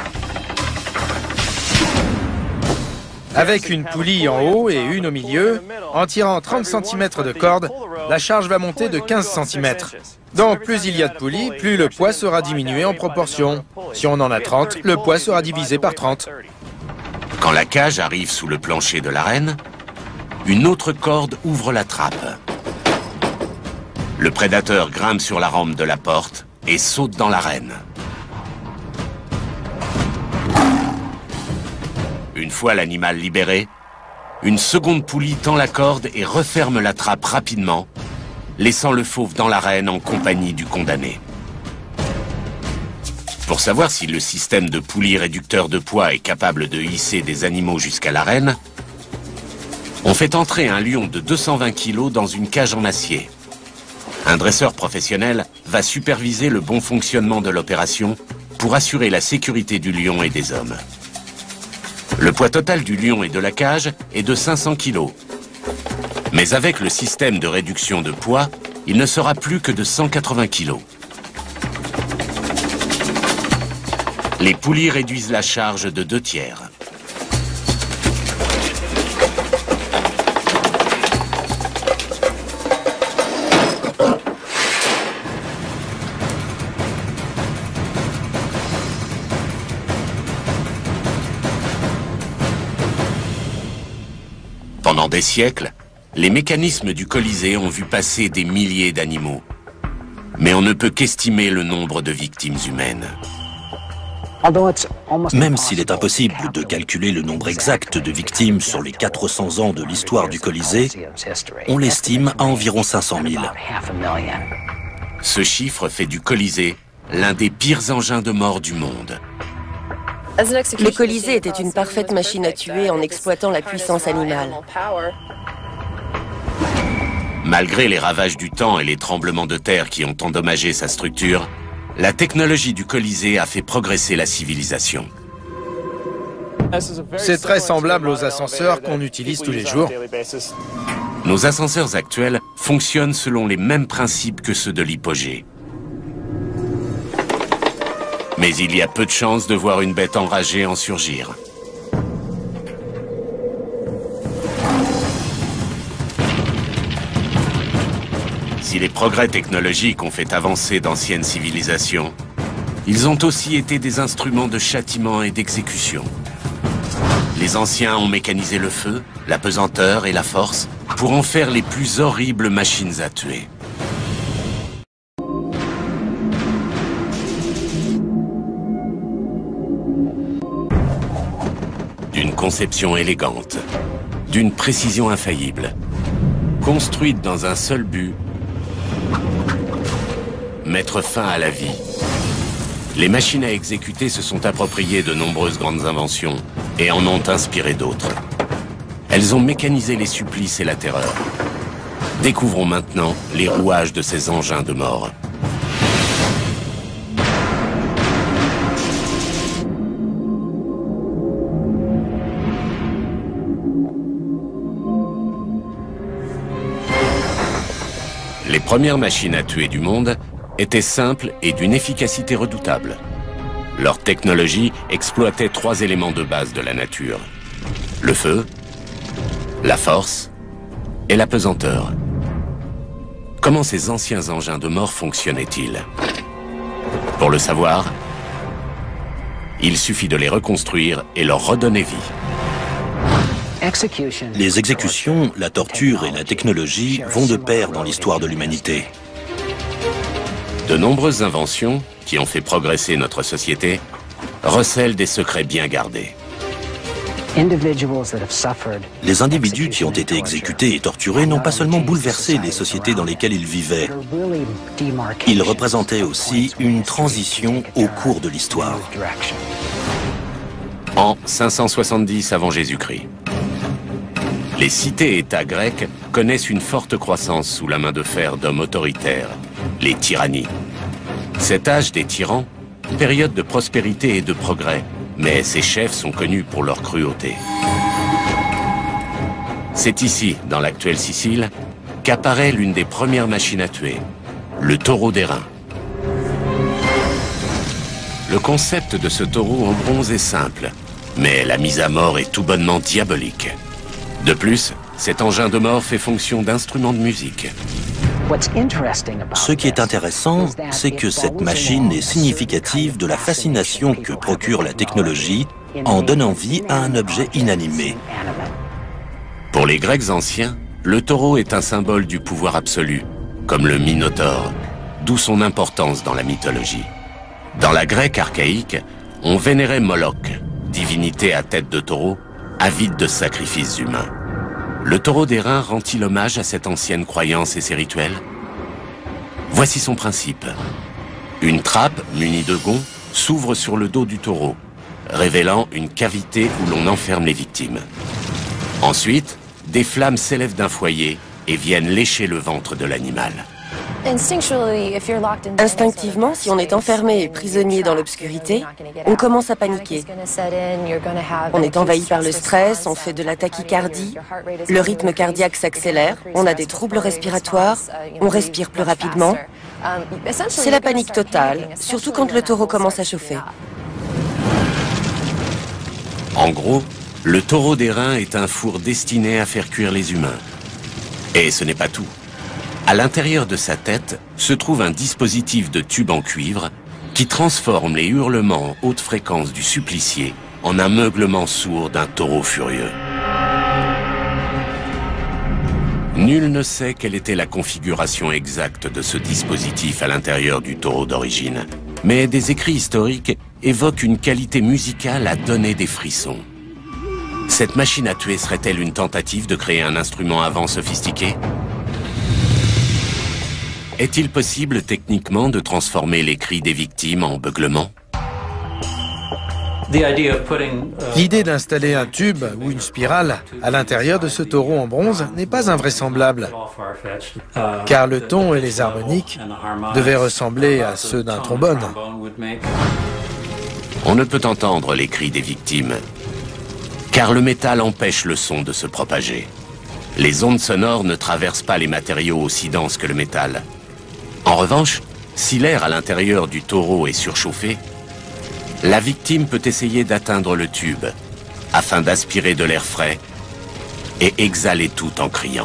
Avec une poulie en haut et une au milieu, en tirant trente centimètres de corde, la charge va monter de quinze centimètres. Donc plus il y a de poulies, plus le poids sera diminué en proportion. Si on en a trente, le poids sera divisé par trente. Quand la cage arrive sous le plancher de l'arène, une autre corde ouvre la trappe. Le prédateur grimpe sur la rampe de la porte et saute dans l'arène. Une fois l'animal libéré, une seconde poulie tend la corde et referme la trappe rapidement, laissant le fauve dans l'arène en compagnie du condamné. Pour savoir si le système de poulies réducteur de poids est capable de hisser des animaux jusqu'à l'arène, on fait entrer un lion de deux cent vingt kilos dans une cage en acier. Un dresseur professionnel va superviser le bon fonctionnement de l'opération pour assurer la sécurité du lion et des hommes. Le poids total du lion et de la cage est de cinq cents kilos. Mais avec le système de réduction de poids, il ne sera plus que de cent quatre-vingts kilos. Les poulies réduisent la charge de deux tiers. Pendant des siècles, les mécanismes du Colisée ont vu passer des milliers d'animaux. Mais on ne peut qu'estimer le nombre de victimes humaines. Même s'il est impossible de calculer le nombre exact de victimes sur les quatre cents ans de l'histoire du Colisée, on l'estime à environ cinq cent mille. Ce chiffre fait du Colisée l'un des pires engins de mort du monde. Le Colisée était une parfaite machine à tuer en exploitant la puissance animale. Malgré les ravages du temps et les tremblements de terre qui ont endommagé sa structure, la technologie du Colisée a fait progresser la civilisation. C'est très semblable aux ascenseurs qu'on utilise tous les jours. Nos ascenseurs actuels fonctionnent selon les mêmes principes que ceux de l'hypogée. Mais il y a peu de chances de voir une bête enragée en surgir. Si les progrès technologiques ont fait avancer d'anciennes civilisations, ils ont aussi été des instruments de châtiment et d'exécution. Les anciens ont mécanisé le feu, la pesanteur et la force pour en faire les plus horribles machines à tuer. D'une conception élégante, d'une précision infaillible, construite dans un seul but, mettre fin à la vie. Les machines à exécuter se sont appropriées de nombreuses grandes inventions et en ont inspiré d'autres. Elles ont mécanisé les supplices et la terreur. Découvrons maintenant les rouages de ces engins de mort. Les premières machines à tuer du monde étaient simples et d'une efficacité redoutable. Leur technologie exploitait trois éléments de base de la nature: le feu, la force et la pesanteur. Comment ces anciens engins de mort fonctionnaient-ils? Pour le savoir, il suffit de les reconstruire et leur redonner vie. Les exécutions, la torture et la technologie vont de pair dans l'histoire de l'humanité. De nombreuses inventions, qui ont fait progresser notre société, recèlent des secrets bien gardés. Les individus qui ont été exécutés et torturés n'ont pas seulement bouleversé les sociétés dans lesquelles ils vivaient, ils représentaient aussi une transition au cours de l'histoire. En cinq cent soixante-dix avant Jésus-Christ, les cités-États grecs connaissent une forte croissance sous la main de fer d'hommes autoritaires, les tyrannies. Cet âge des tyrans, période de prospérité et de progrès, mais ses chefs sont connus pour leur cruauté. C'est ici, dans l'actuelle Sicile, qu'apparaît l'une des premières machines à tuer, le taureau d'airain. Le concept de ce taureau en bronze est simple, mais la mise à mort est tout bonnement diabolique. De plus, cet engin de mort fait fonction d'instrument de musique. Ce qui est intéressant, c'est que cette machine est significative de la fascination que procure la technologie en donnant vie à un objet inanimé. Pour les Grecs anciens, le taureau est un symbole du pouvoir absolu, comme le Minotaure, d'où son importance dans la mythologie. Dans la Grèce archaïque, on vénérait Moloch, divinité à tête de taureau, avide de sacrifices humains. Le taureau d'airain rend-il hommage à cette ancienne croyance et ses rituels? Voici son principe. Une trappe munie de gonds s'ouvre sur le dos du taureau, révélant une cavité où l'on enferme les victimes. Ensuite, des flammes s'élèvent d'un foyer et viennent lécher le ventre de l'animal. Instinctivement, si on est enfermé et prisonnier dans l'obscurité, on commence à paniquer. On est envahi par le stress, on fait de la tachycardie, le rythme cardiaque s'accélère, on a des troubles respiratoires, on respire plus rapidement. C'est la panique totale, surtout quand le taureau commence à chauffer. En gros, le taureau d'airain est un four destiné à faire cuire les humains. Et ce n'est pas tout. À l'intérieur de sa tête se trouve un dispositif de tube en cuivre qui transforme les hurlements en haute fréquence du supplicié en un meuglement sourd d'un taureau furieux. Nul ne sait quelle était la configuration exacte de ce dispositif à l'intérieur du taureau d'origine, mais des écrits historiques évoquent une qualité musicale à donner des frissons. Cette machine à tuer serait-elle une tentative de créer un instrument à vent sophistiqué ? Est-il possible techniquement de transformer les cris des victimes en beuglements? L'idée d'installer un tube ou une spirale à l'intérieur de ce taureau en bronze n'est pas invraisemblable, car le ton et les harmoniques devaient ressembler à ceux d'un trombone. On ne peut entendre les cris des victimes, car le métal empêche le son de se propager. Les ondes sonores ne traversent pas les matériaux aussi denses que le métal. En revanche, si l'air à l'intérieur du taureau est surchauffé, la victime peut essayer d'atteindre le tube afin d'aspirer de l'air frais et exhaler tout en criant.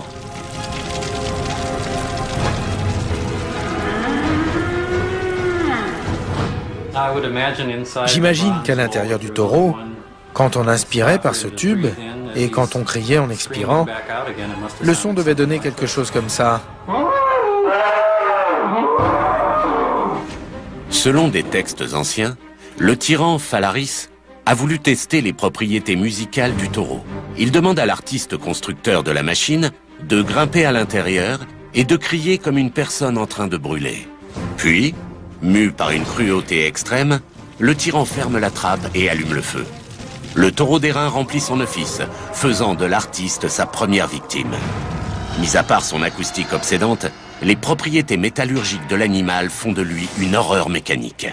J'imagine qu'à l'intérieur du taureau, quand on inspirait par ce tube et quand on criait en expirant, le son devait donner quelque chose comme ça. Selon des textes anciens, le tyran Phalaris a voulu tester les propriétés musicales du taureau. Il demande à l'artiste constructeur de la machine de grimper à l'intérieur et de crier comme une personne en train de brûler. Puis, mu par une cruauté extrême, le tyran ferme la trappe et allume le feu. Le taureau d'airain remplit son office, faisant de l'artiste sa première victime. Mis à part son acoustique obsédante, les propriétés métallurgiques de l'animal font de lui une horreur mécanique.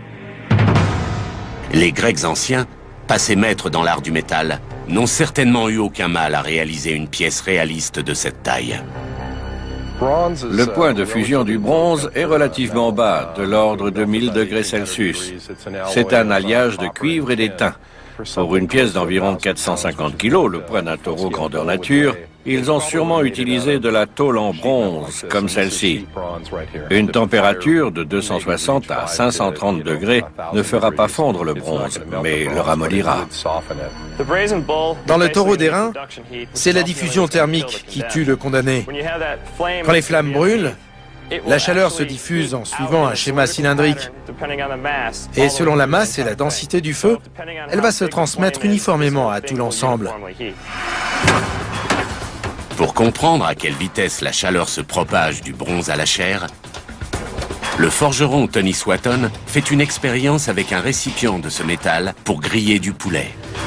Les Grecs anciens, passés maîtres dans l'art du métal, n'ont certainement eu aucun mal à réaliser une pièce réaliste de cette taille. Le point de fusion du bronze est relativement bas, de l'ordre de mille degrés Celsius. C'est un alliage de cuivre et d'étain. Pour une pièce d'environ quatre cent cinquante kilos, le poids d'un taureau grandeur nature, ils ont sûrement utilisé de la tôle en bronze, comme celle-ci. Une température de deux cent soixante à cinq cent trente degrés ne fera pas fondre le bronze, mais le ramollira. Dans le taureau d'airain, c'est la diffusion thermique qui tue le condamné. Quand les flammes brûlent, la chaleur se diffuse en suivant un schéma cylindrique. Et selon la masse et la densité du feu, elle va se transmettre uniformément à tout l'ensemble. Pour comprendre à quelle vitesse la chaleur se propage du bronze à la chair, le forgeron Tony Swatton fait une expérience avec un récipient de ce métal pour griller du poulet.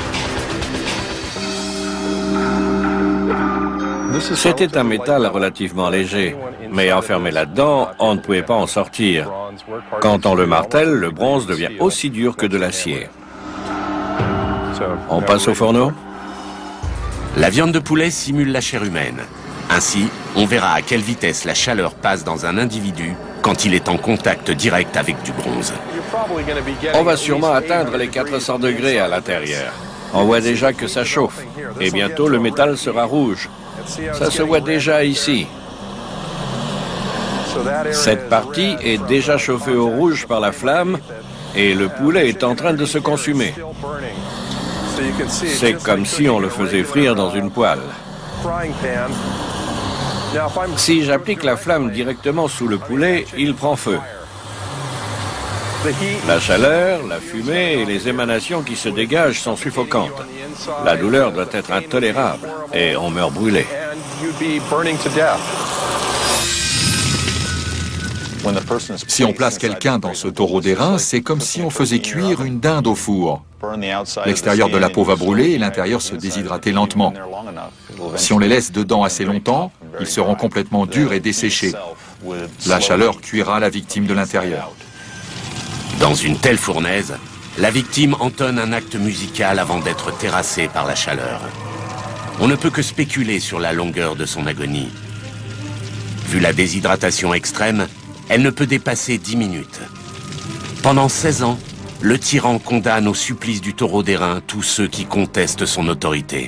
C'était un métal relativement léger, mais enfermé là-dedans, on ne pouvait pas en sortir. Quand on le martèle, le bronze devient aussi dur que de l'acier. On passe au fourneau? La viande de poulet simule la chair humaine. Ainsi, on verra à quelle vitesse la chaleur passe dans un individu quand il est en contact direct avec du bronze. On va sûrement atteindre les quatre cents degrés à l'intérieur. On voit déjà que ça chauffe. Et bientôt, le métal sera rouge. Ça se voit déjà ici. Cette partie est déjà chauffée au rouge par la flamme et le poulet est en train de se consumer. C'est comme si on le faisait frire dans une poêle. Si j'applique la flamme directement sous le poulet, il prend feu. La chaleur, la fumée et les émanations qui se dégagent sont suffocantes. La douleur doit être intolérable et on meurt brûlé. Si on place quelqu'un dans ce taureau d'airain, c'est comme si on faisait cuire une dinde au four. L'extérieur de la peau va brûler et l'intérieur se déshydrater lentement. Si on les laisse dedans assez longtemps, ils seront complètement durs et desséchés. La chaleur cuira la victime de l'intérieur. Dans une telle fournaise, la victime entonne un acte musical avant d'être terrassée par la chaleur. On ne peut que spéculer sur la longueur de son agonie. Vu la déshydratation extrême, elle ne peut dépasser dix minutes. Pendant seize ans, le tyran condamne au supplice du taureau d'airain tous ceux qui contestent son autorité.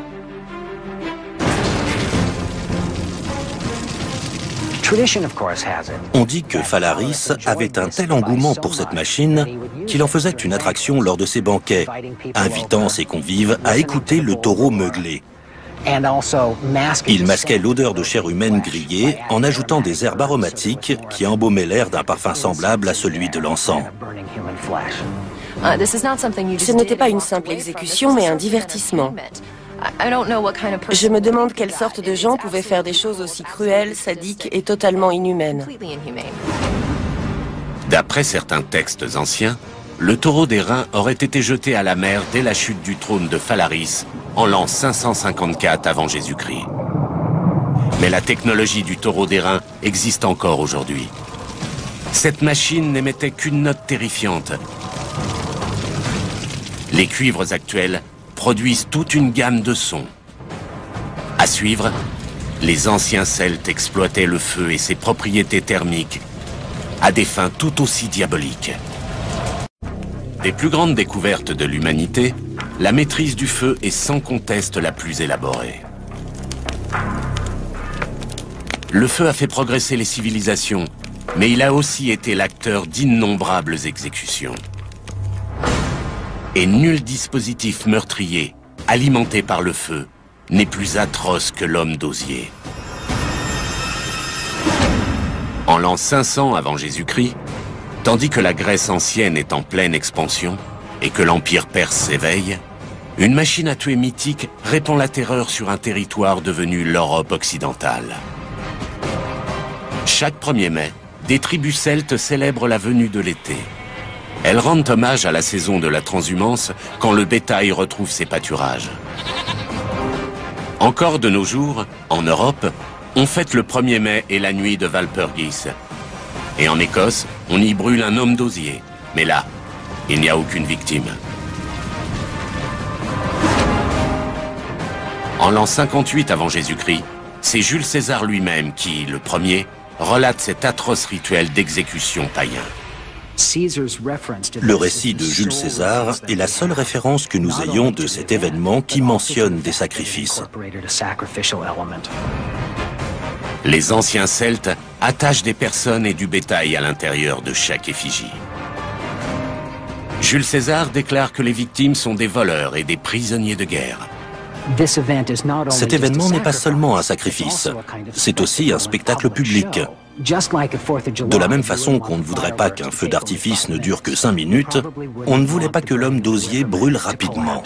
On dit que Phalaris avait un tel engouement pour cette machine qu'il en faisait une attraction lors de ses banquets, invitant ses convives à écouter le taureau meugler. Il masquait l'odeur de chair humaine grillée en ajoutant des herbes aromatiques qui embaumaient l'air d'un parfum semblable à celui de l'encens. Ce n'était pas une simple exécution, mais un divertissement. Je me demande quelle sorte de gens pouvaient faire des choses aussi cruelles, sadiques et totalement inhumaines. D'après certains textes anciens, le taureau d'airain aurait été jeté à la mer dès la chute du trône de Phalaris en l'an cinq cent cinquante-quatre avant Jésus-Christ. Mais la technologie du taureau d'airain existe encore aujourd'hui. Cette machine n'émettait qu'une note terrifiante. Les cuivres actuels produisent toute une gamme de sons. À suivre, les anciens Celtes exploitaient le feu et ses propriétés thermiques à des fins tout aussi diaboliques. Des plus grandes découvertes de l'humanité, la maîtrise du feu est sans conteste la plus élaborée. Le feu a fait progresser les civilisations, mais il a aussi été l'acteur d'innombrables exécutions. Et nul dispositif meurtrier, alimenté par le feu, n'est plus atroce que l'homme d'osier. En l'an cinq cents avant Jésus-Christ, tandis que la Grèce ancienne est en pleine expansion et que l'Empire perse s'éveille, une machine à tuer mythique répand la terreur sur un territoire devenu l'Europe occidentale. Chaque premier mai, des tribus celtes célèbrent la venue de l'été. Elles rendent hommage à la saison de la transhumance quand le bétail retrouve ses pâturages. Encore de nos jours, en Europe, on fête le premier mai et la nuit de Walpurgis. Et en Écosse, on y brûle un homme d'osier. Mais là, il n'y a aucune victime. En l'an cinquante-huit avant Jésus-Christ, c'est Jules César lui-même qui, le premier, relate cet atroce rituel d'exécution païen. Le récit de Jules César est la seule référence que nous ayons de cet événement qui mentionne des sacrifices. Les anciens Celtes attachent des personnes et du bétail à l'intérieur de chaque effigie. Jules César déclare que les victimes sont des voleurs et des prisonniers de guerre. Cet événement n'est pas seulement un sacrifice, c'est aussi un spectacle public. De la même façon qu'on ne voudrait pas qu'un feu d'artifice ne dure que cinq minutes, on ne voulait pas que l'homme d'osier brûle rapidement.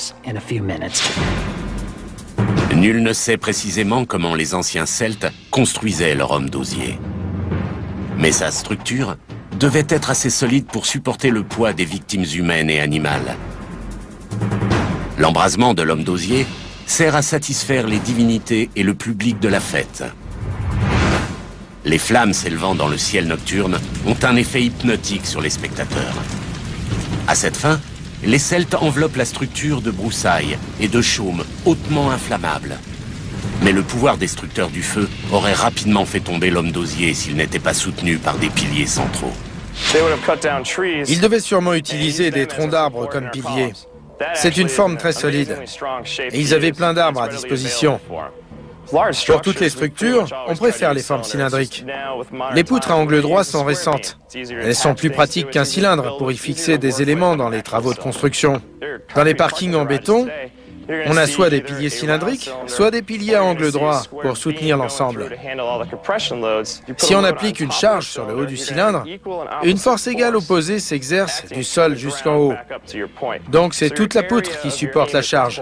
Nul ne sait précisément comment les anciens Celtes construisaient leur homme d'osier. Mais sa structure devait être assez solide pour supporter le poids des victimes humaines et animales. L'embrasement de l'homme d'osier sert à satisfaire les divinités et le public de la fête. Les flammes s'élevant dans le ciel nocturne ont un effet hypnotique sur les spectateurs. À cette fin, les Celtes enveloppent la structure de broussailles et de chaume hautement inflammables. Mais le pouvoir destructeur du feu aurait rapidement fait tomber l'homme d'osier s'il n'était pas soutenu par des piliers centraux. Ils devaient sûrement utiliser des troncs d'arbres comme piliers. C'est une forme très solide. Et ils avaient plein d'arbres à disposition. Pour toutes les structures, on préfère les formes cylindriques. Les poutres à angle droit sont récentes. Elles sont plus pratiques qu'un cylindre pour y fixer des éléments dans les travaux de construction. Dans les parkings en béton, on a soit des piliers cylindriques, soit des piliers à angle droit pour soutenir l'ensemble. Si on applique une charge sur le haut du cylindre, une force égale opposée s'exerce du sol jusqu'en haut. Donc c'est toute la poutre qui supporte la charge.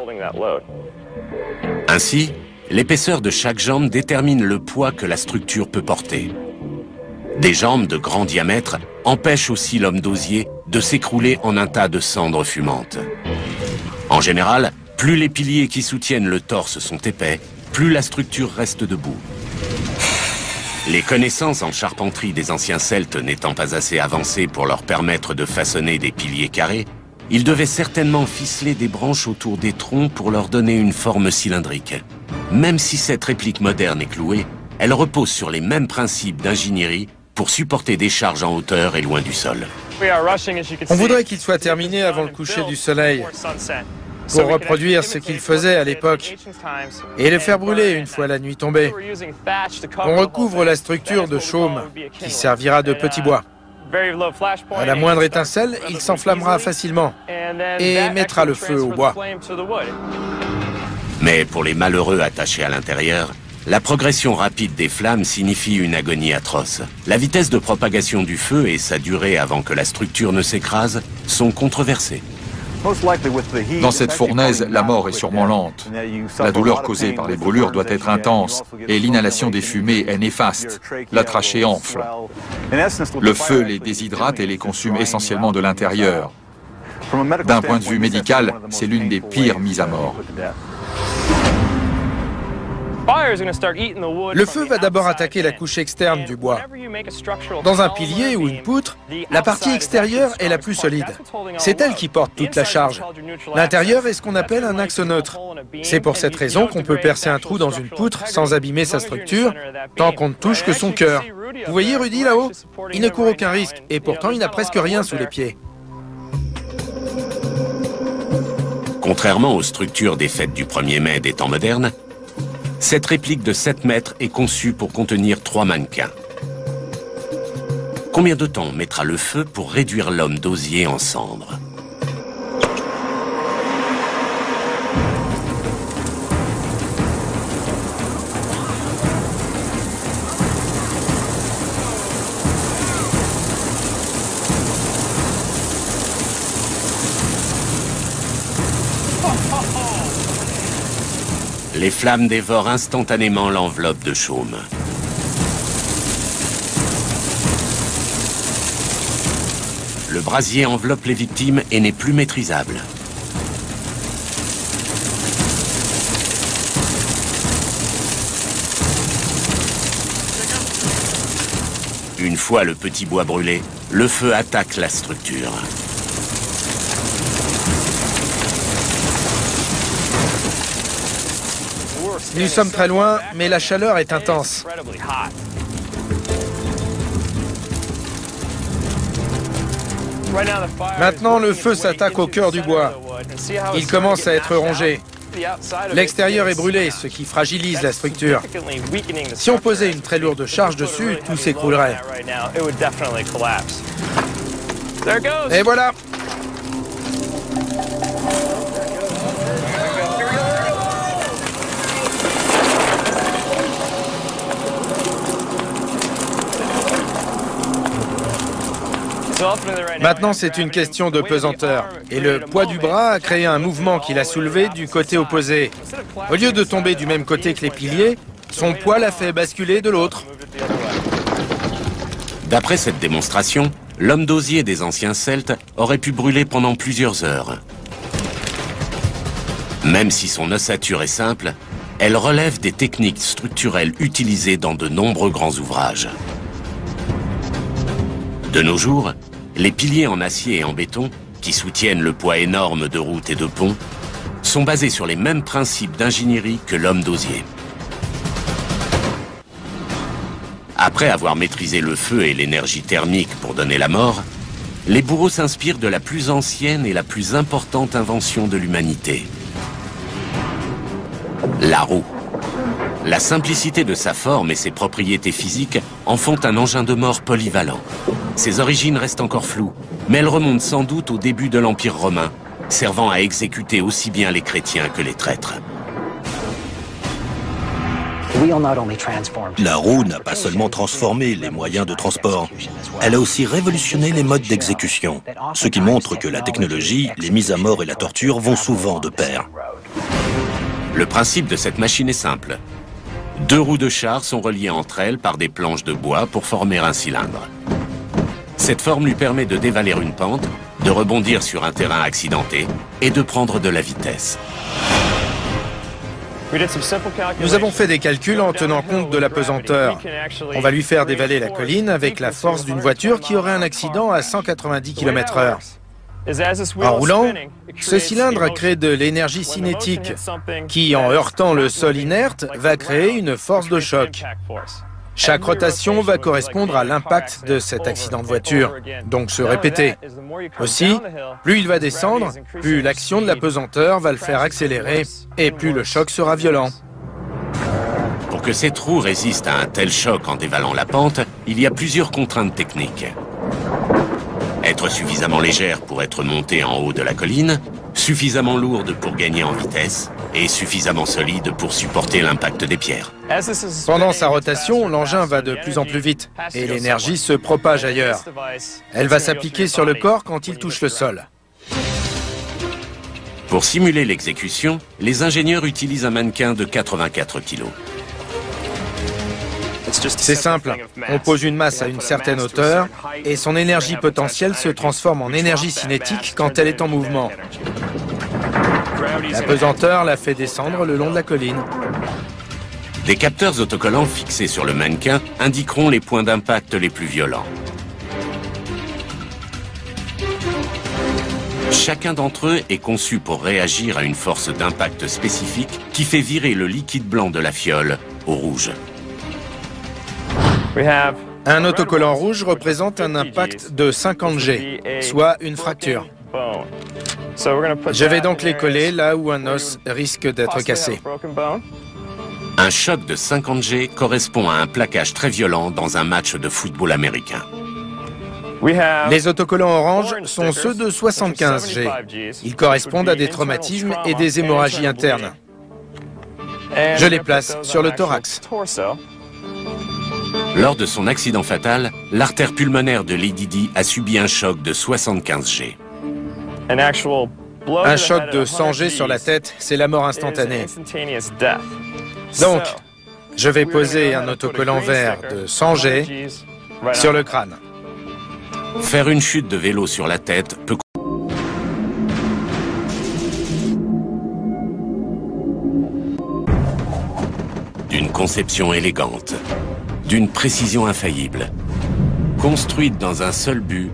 Ainsi, l'épaisseur de chaque jambe détermine le poids que la structure peut porter. Des jambes de grand diamètre empêchent aussi l'homme d'osier de s'écrouler en un tas de cendres fumantes. En général, plus les piliers qui soutiennent le torse sont épais, plus la structure reste debout. Les connaissances en charpenterie des anciens Celtes n'étant pas assez avancées pour leur permettre de façonner des piliers carrés, ils devaient certainement ficeler des branches autour des troncs pour leur donner une forme cylindrique. Même si cette réplique moderne est clouée, elle repose sur les mêmes principes d'ingénierie pour supporter des charges en hauteur et loin du sol. On voudrait qu'il soit terminé avant le coucher du soleil, pour reproduire ce qu'il faisait à l'époque et le faire brûler une fois la nuit tombée. On recouvre la structure de chaume qui servira de petit bois. À la moindre étincelle, il s'enflammera facilement et mettra le feu au bois. Mais pour les malheureux attachés à l'intérieur, la progression rapide des flammes signifie une agonie atroce. La vitesse de propagation du feu et sa durée avant que la structure ne s'écrase sont controversées. Dans cette fournaise, la mort est sûrement lente. La douleur causée par les brûlures doit être intense et l'inhalation des fumées est néfaste. La trachée enfle. Le feu les déshydrate et les consume essentiellement de l'intérieur. D'un point de vue médical, c'est l'une des pires mises à mort. Le feu va d'abord attaquer la couche externe du bois. Dans un pilier ou une poutre, la partie extérieure est la plus solide. C'est elle qui porte toute la charge. L'intérieur est ce qu'on appelle un axe neutre. C'est pour cette raison qu'on peut percer un trou dans une poutre sans abîmer sa structure, tant qu'on ne touche que son cœur. Vous voyez Rudy là-haut? Il ne court aucun risque, et pourtant il n'a presque rien sous les pieds. Contrairement aux structures des fêtes du premier mai des temps modernes, cette réplique de sept mètres est conçue pour contenir trois mannequins. Combien de temps mettra le feu pour réduire l'homme d'osier en cendres? Les flammes dévorent instantanément l'enveloppe de chaume. Le brasier enveloppe les victimes et n'est plus maîtrisable. Une fois le petit bois brûlé, le feu attaque la structure. Nous sommes très loin, mais la chaleur est intense. Maintenant, le feu s'attaque au cœur du bois. Il commence à être rongé. L'extérieur est brûlé, ce qui fragilise la structure. Si on posait une très lourde charge dessus, tout s'écroulerait. Et voilà! Maintenant, c'est une question de pesanteur. Et le poids du bras a créé un mouvement qui l'a soulevé du côté opposé. Au lieu de tomber du même côté que les piliers, son poids l'a fait basculer de l'autre. D'après cette démonstration, l'homme d'osier des anciens Celtes aurait pu brûler pendant plusieurs heures. Même si son ossature est simple, elle relève des techniques structurelles utilisées dans de nombreux grands ouvrages. De nos jours, les piliers en acier et en béton qui soutiennent le poids énorme de routes et de ponts, sont basés sur les mêmes principes d'ingénierie que l'homme d'osier. Après avoir maîtrisé le feu et l'énergie thermique pour donner la mort, les bourreaux s'inspirent de la plus ancienne et la plus importante invention de l'humanité. La roue. La simplicité de sa forme et ses propriétés physiques en font un engin de mort polyvalent. Ses origines restent encore floues, mais elles remontent sans doute au début de l'Empire romain, servant à exécuter aussi bien les chrétiens que les traîtres. La roue n'a pas seulement transformé les moyens de transport, elle a aussi révolutionné les modes d'exécution, ce qui montre que la technologie, les mises à mort et la torture vont souvent de pair. Le principe de cette machine est simple. Deux roues de char sont reliées entre elles par des planches de bois pour former un cylindre. Cette forme lui permet de dévaler une pente, de rebondir sur un terrain accidenté et de prendre de la vitesse. Nous avons fait des calculs en tenant compte de la pesanteur. On va lui faire dévaler la colline avec la force d'une voiture qui aurait un accident à cent quatre-vingt-dix kilomètres heure. En roulant, ce cylindre crée de l'énergie cinétique qui, en heurtant le sol inerte, va créer une force de choc. Chaque rotation va correspondre à l'impact de cet accident de voiture, donc se répéter. Aussi, plus il va descendre, plus l'action de la pesanteur va le faire accélérer et plus le choc sera violent. Pour que cette roue résiste à un tel choc en dévalant la pente, il y a plusieurs contraintes techniques. Être suffisamment légère pour être montée en haut de la colline, suffisamment lourde pour gagner en vitesse et suffisamment solide pour supporter l'impact des pierres. Pendant sa rotation, l'engin va de plus en plus vite et l'énergie se propage ailleurs. Elle va s'appliquer sur le corps quand il touche le sol. Pour simuler l'exécution, les ingénieurs utilisent un mannequin de quatre-vingt-quatre kilos. C'est simple, on pose une masse à une certaine hauteur et son énergie potentielle se transforme en énergie cinétique quand elle est en mouvement. La pesanteur la fait descendre le long de la colline. Des capteurs autocollants fixés sur le mannequin indiqueront les points d'impact les plus violents. Chacun d'entre eux est conçu pour réagir à une force d'impact spécifique qui fait virer le liquide blanc de la fiole au rouge. Un autocollant rouge représente un impact de cinquante G, soit une fracture. Je vais donc les coller là où un os risque d'être cassé. Un choc de cinquante G correspond à un plaquage très violent dans un match de football américain. Les autocollants orange sont ceux de soixante-quinze G. Ils correspondent à des traumatismes et des hémorragies internes. Je les place sur le thorax. Lors de son accident fatal, l'artère pulmonaire de Lady Di a subi un choc de soixante-quinze G. Un choc de cent G sur la tête, c'est la mort instantanée. Donc, je vais poser un autocollant vert de cent G sur le crâne. Faire une chute de vélo sur la tête peut... D'une conception élégante, d'une précision infaillible, construite dans un seul but,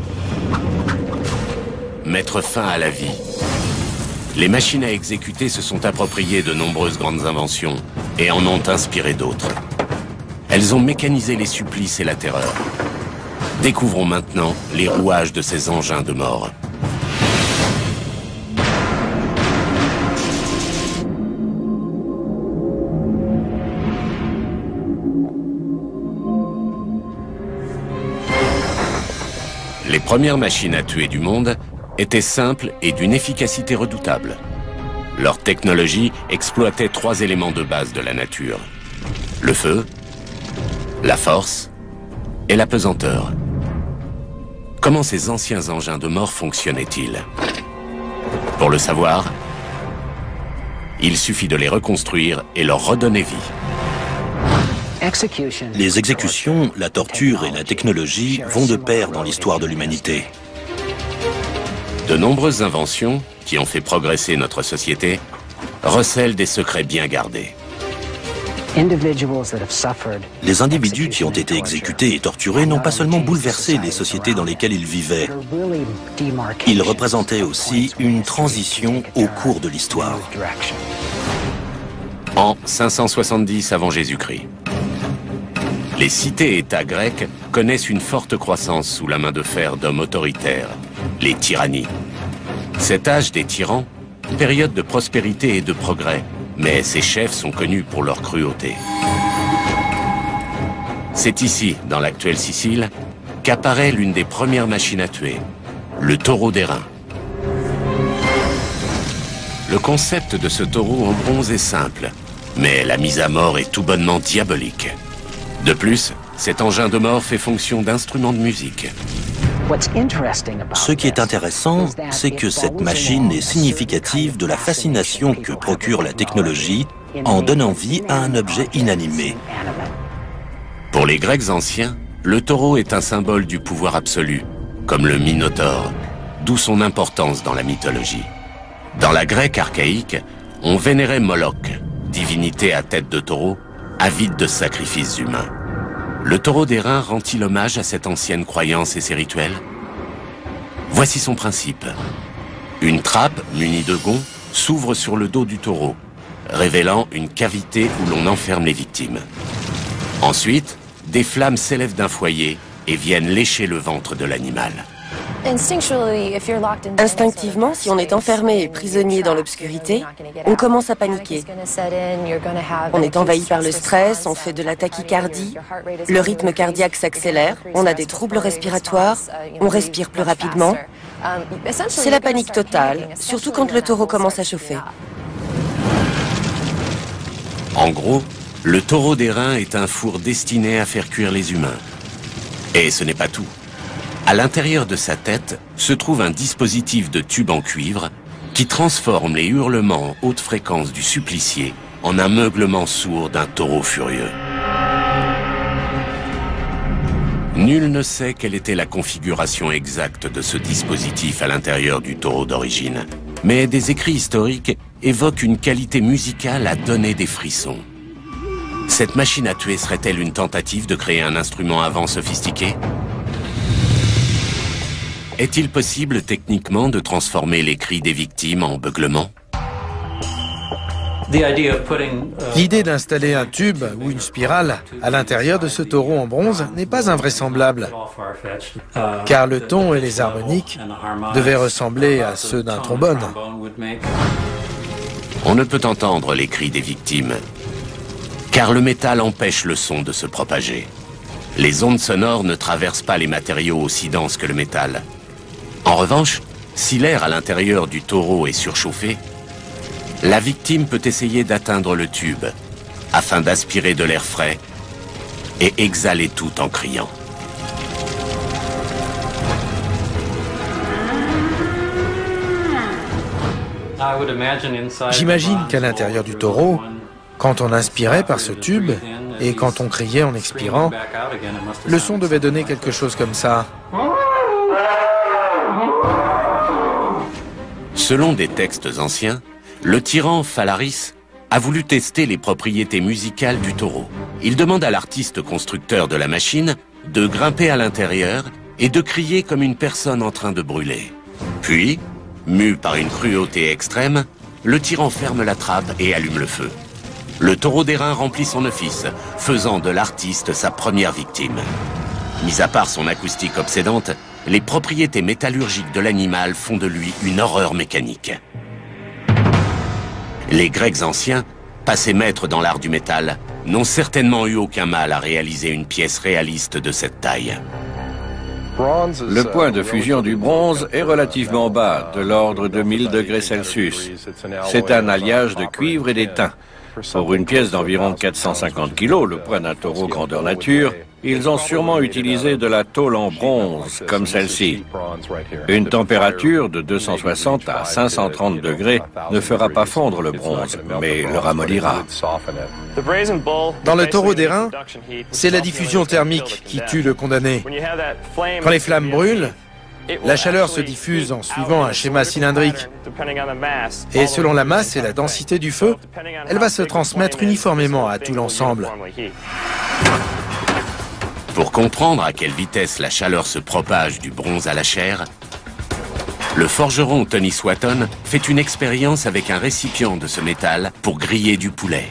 mettre fin à la vie. Les machines à exécuter se sont appropriées de nombreuses grandes inventions et en ont inspiré d'autres. Elles ont mécanisé les supplices et la terreur. Découvrons maintenant les rouages de ces engins de mort. Les premières machines à tuer du monde étaient simples et d'une efficacité redoutable. Leur technologie exploitait trois éléments de base de la nature: le feu, la force et la pesanteur. Comment ces anciens engins de mort fonctionnaient-ils? Pour le savoir, il suffit de les reconstruire et leur redonner vie. Les exécutions, la torture et la technologie vont de pair dans l'histoire de l'humanité. De nombreuses inventions, qui ont fait progresser notre société, recèlent des secrets bien gardés. Les individus qui ont été exécutés et torturés n'ont pas seulement bouleversé les sociétés dans lesquelles ils vivaient, ils représentaient aussi une transition au cours de l'histoire. En cinq cent soixante-dix avant Jésus-Christ, les cités-États grecs connaissent une forte croissance sous la main de fer d'hommes autoritaires, les tyrannies. Cet âge des tyrans, période de prospérité et de progrès, mais ces chefs sont connus pour leur cruauté. C'est ici, dans l'actuelle Sicile, qu'apparaît l'une des premières machines à tuer, le taureau d'airain. Le concept de ce taureau en bronze est simple, mais la mise à mort est tout bonnement diabolique. De plus, cet engin de mort fait fonction d'instrument de musique. Ce qui est intéressant, c'est que cette machine est significative de la fascination que procure la technologie en donnant vie à un objet inanimé. Pour les Grecs anciens, le taureau est un symbole du pouvoir absolu, comme le Minotaure, d'où son importance dans la mythologie. Dans la Grèce archaïque, on vénérait Moloch, divinité à tête de taureau, avide de sacrifices humains. Le taureau d'airain rend-il hommage à cette ancienne croyance et ses rituels? Voici son principe. Une trappe munie de gonds s'ouvre sur le dos du taureau, révélant une cavité où l'on enferme les victimes. Ensuite, des flammes s'élèvent d'un foyer et viennent lécher le ventre de l'animal. Instinctivement, si on est enfermé et prisonnier dans l'obscurité, on commence à paniquer. On est envahi par le stress, on fait de la tachycardie, le rythme cardiaque s'accélère, on a des troubles respiratoires, on respire plus rapidement. C'est la panique totale, surtout quand le taureau commence à chauffer. En gros, le taureau d'airain est un four destiné à faire cuire les humains. Et ce n'est pas tout. À l'intérieur de sa tête se trouve un dispositif de tube en cuivre qui transforme les hurlements en haute fréquence du supplicié en un meuglement sourd d'un taureau furieux. Nul ne sait quelle était la configuration exacte de ce dispositif à l'intérieur du taureau d'origine, mais des écrits historiques évoquent une qualité musicale à donner des frissons. Cette machine à tuer serait-elle une tentative de créer un instrument à vent sophistiqué ? Est-il possible techniquement de transformer les cris des victimes en beuglements? L'idée d'installer un tube ou une spirale à l'intérieur de ce taureau en bronze n'est pas invraisemblable, car le ton et les harmoniques devaient ressembler à ceux d'un trombone. On ne peut entendre les cris des victimes, car le métal empêche le son de se propager. Les ondes sonores ne traversent pas les matériaux aussi denses que le métal. En revanche, si l'air à l'intérieur du taureau est surchauffé, la victime peut essayer d'atteindre le tube afin d'aspirer de l'air frais et exhaler tout en criant. J'imagine qu'à l'intérieur du taureau, quand on inspirait par ce tube et quand on criait en expirant, le son devait donner quelque chose comme ça. Selon des textes anciens, le tyran Phalaris a voulu tester les propriétés musicales du taureau. Il demande à l'artiste constructeur de la machine de grimper à l'intérieur et de crier comme une personne en train de brûler. Puis, mu par une cruauté extrême, le tyran ferme la trappe et allume le feu. Le taureau d'airain remplit son office, faisant de l'artiste sa première victime. Mis à part son acoustique obsédante, les propriétés métallurgiques de l'animal font de lui une horreur mécanique. Les Grecs anciens, passés maîtres dans l'art du métal, n'ont certainement eu aucun mal à réaliser une pièce réaliste de cette taille. Le point de fusion du bronze est relativement bas, de l'ordre de mille degrés Celsius. C'est un alliage de cuivre et d'étain. Pour une pièce d'environ quatre cent cinquante kilos, le poids d'un taureau grandeur nature, ils ont sûrement utilisé de la tôle en bronze, comme celle-ci. Une température de deux cent soixante à cinq cent trente degrés ne fera pas fondre le bronze, mais le ramollira. Dans le taureau d'airain, c'est la diffusion thermique qui tue le condamné. Quand les flammes brûlent, La chaleur se diffuse en suivant un schéma cylindrique. Et selon la masse et la densité du feu, elle va se transmettre uniformément à tout l'ensemble. Pour comprendre à quelle vitesse la chaleur se propage du bronze à la chair, le forgeron Tony Swatton fait une expérience avec un récipient de ce métal pour griller du poulet.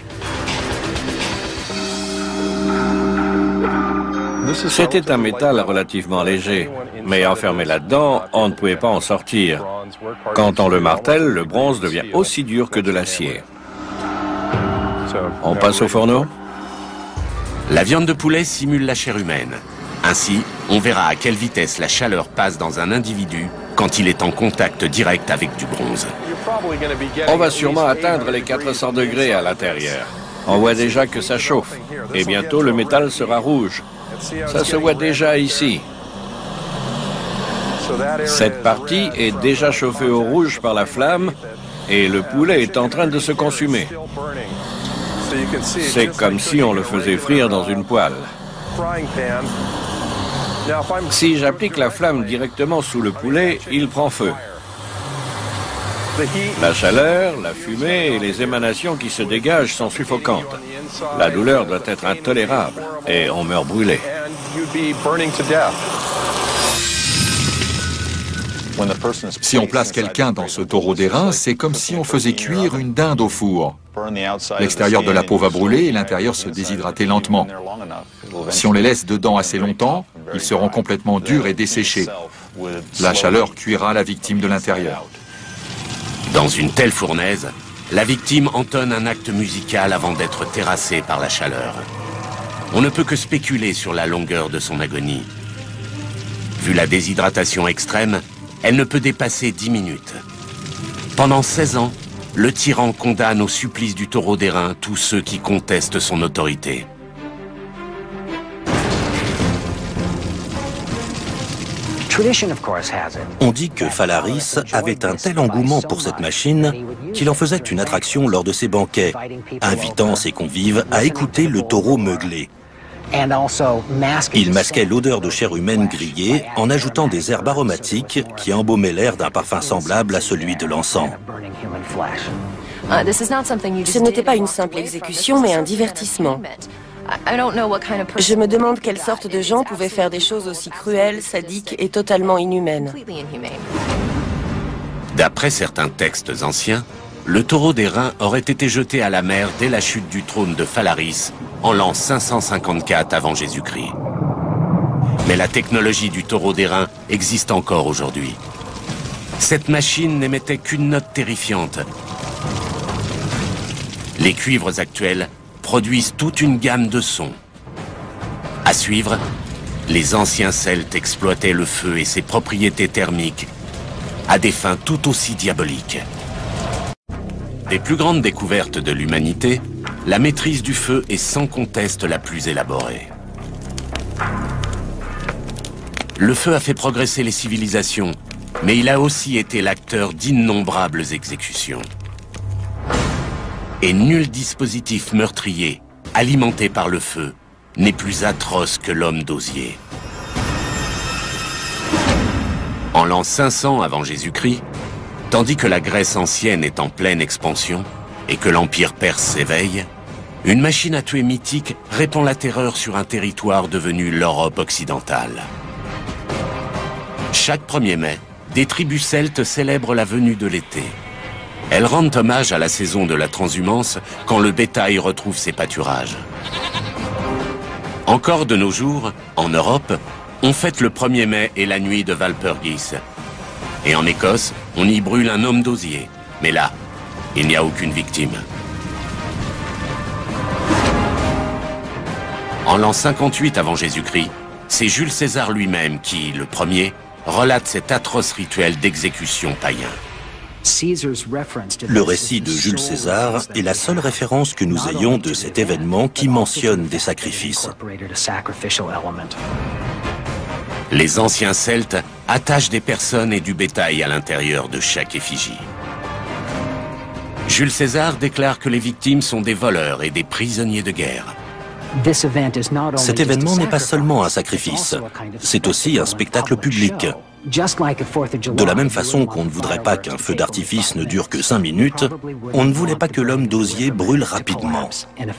C'était un métal relativement léger, mais enfermé là-dedans, on ne pouvait pas en sortir. Quand on le martèle, le bronze devient aussi dur que de l'acier. On passe au fourneau? La viande de poulet simule la chair humaine. Ainsi, on verra à quelle vitesse la chaleur passe dans un individu quand il est en contact direct avec du bronze. On va sûrement atteindre les quatre cents degrés à l'intérieur. On voit déjà que ça chauffe, et bientôt le métal sera rouge. Ça se voit déjà ici. Cette partie est déjà chauffée au rouge par la flamme, et le poulet est en train de se consumer. C'est comme si on le faisait frire dans une poêle. Si j'applique la flamme directement sous le poulet, il prend feu. La chaleur, la fumée et les émanations qui se dégagent sont suffocantes. La douleur doit être intolérable et on meurt brûlé. Si on place quelqu'un dans ce taureau d'airain, c'est comme si on faisait cuire une dinde au four. L'extérieur de la peau va brûler et l'intérieur se déshydrater lentement. Si on les laisse dedans assez longtemps, ils seront complètement durs et desséchés. La chaleur cuira la victime de l'intérieur. Dans une telle fournaise, la victime entonne un acte musical avant d'être terrassée par la chaleur. On ne peut que spéculer sur la longueur de son agonie. Vu la déshydratation extrême, elle ne peut dépasser dix minutes. Pendant seize ans, le tyran condamne au supplice du taureau d'airain tous ceux qui contestent son autorité. On dit que Phalaris avait un tel engouement pour cette machine qu'il en faisait une attraction lors de ses banquets, invitant ses convives à écouter le taureau meugler. Il masquait l'odeur de chair humaine grillée en ajoutant des herbes aromatiques qui embaumaient l'air d'un parfum semblable à celui de l'encens. Ce n'était pas une simple exécution, mais un divertissement. Je me demande quelle sorte de gens pouvaient faire des choses aussi cruelles, sadiques et totalement inhumaines. D'après certains textes anciens, le taureau d'airain aurait été jeté à la mer dès la chute du trône de Phalaris en l'an cinq cent cinquante-quatre avant Jésus-Christ. Mais la technologie du taureau d'airain existe encore aujourd'hui. Cette machine n'émettait qu'une note terrifiante. Les cuivres actuels produisent toute une gamme de sons. À suivre, les anciens Celtes exploitaient le feu et ses propriétés thermiques à des fins tout aussi diaboliques. Des plus grandes découvertes de l'humanité, la maîtrise du feu est sans conteste la plus élaborée. Le feu a fait progresser les civilisations, mais il a aussi été l'acteur d'innombrables exécutions. Et nul dispositif meurtrier, alimenté par le feu, n'est plus atroce que l'homme d'osier. En l'an cinq cents avant Jésus-Christ, tandis que la Grèce ancienne est en pleine expansion et que l'Empire perse s'éveille, une machine à tuer mythique répand la terreur sur un territoire devenu l'Europe occidentale. Chaque premier mai, des tribus celtes célèbrent la venue de l'été. Elles rendent hommage à la saison de la transhumance quand le bétail retrouve ses pâturages. Encore de nos jours, en Europe, on fête le premier mai et la nuit de Walpurgis. Et en Écosse, on y brûle un homme d'osier. Mais là, il n'y a aucune victime. En l'an cinquante-huit avant Jésus-Christ, c'est Jules César lui-même qui, le premier, relate cet atroce rituel d'exécution païen. Le récit de Jules César est la seule référence que nous ayons de cet événement qui mentionne des sacrifices. Les anciens Celtes attachent des personnes et du bétail à l'intérieur de chaque effigie. Jules César déclare que les victimes sont des voleurs et des prisonniers de guerre. Cet événement n'est pas seulement un sacrifice, c'est aussi un spectacle public. De la même façon qu'on ne voudrait pas qu'un feu d'artifice ne dure que cinq minutes, on ne voulait pas que l'homme d'osier brûle rapidement.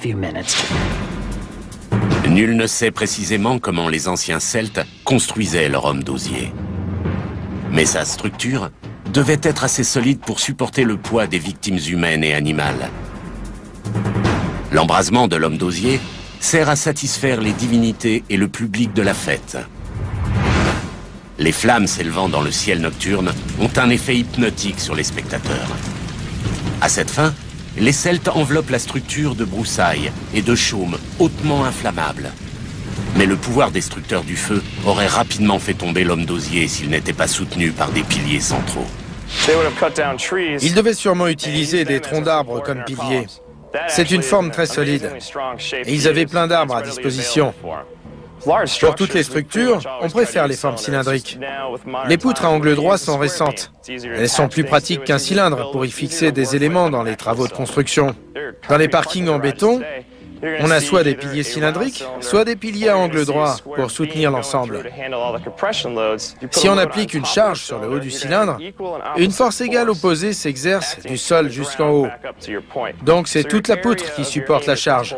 Nul ne sait précisément comment les anciens Celtes construisaient leur homme d'osier. Mais sa structure devait être assez solide pour supporter le poids des victimes humaines et animales. L'embrasement de l'homme d'osier sert à satisfaire les divinités et le public de la fête. Les flammes s'élevant dans le ciel nocturne ont un effet hypnotique sur les spectateurs. À cette fin, les Celtes enveloppent la structure de broussailles et de chaume hautement inflammables. Mais le pouvoir destructeur du feu aurait rapidement fait tomber l'homme d'osier s'il n'était pas soutenu par des piliers centraux. Ils devaient sûrement utiliser des troncs d'arbres comme piliers. C'est une forme très solide. Et ils avaient plein d'arbres à disposition. Pour toutes les structures, on préfère les formes cylindriques. Les poutres à angle droit sont récentes. Elles sont plus pratiques qu'un cylindre pour y fixer des éléments dans les travaux de construction. Dans les parkings en béton, on a soit des piliers cylindriques, soit des piliers à angle droit pour soutenir l'ensemble. Si on applique une charge sur le haut du cylindre, une force égale opposée s'exerce du sol jusqu'en haut. Donc c'est toute la poutre qui supporte la charge.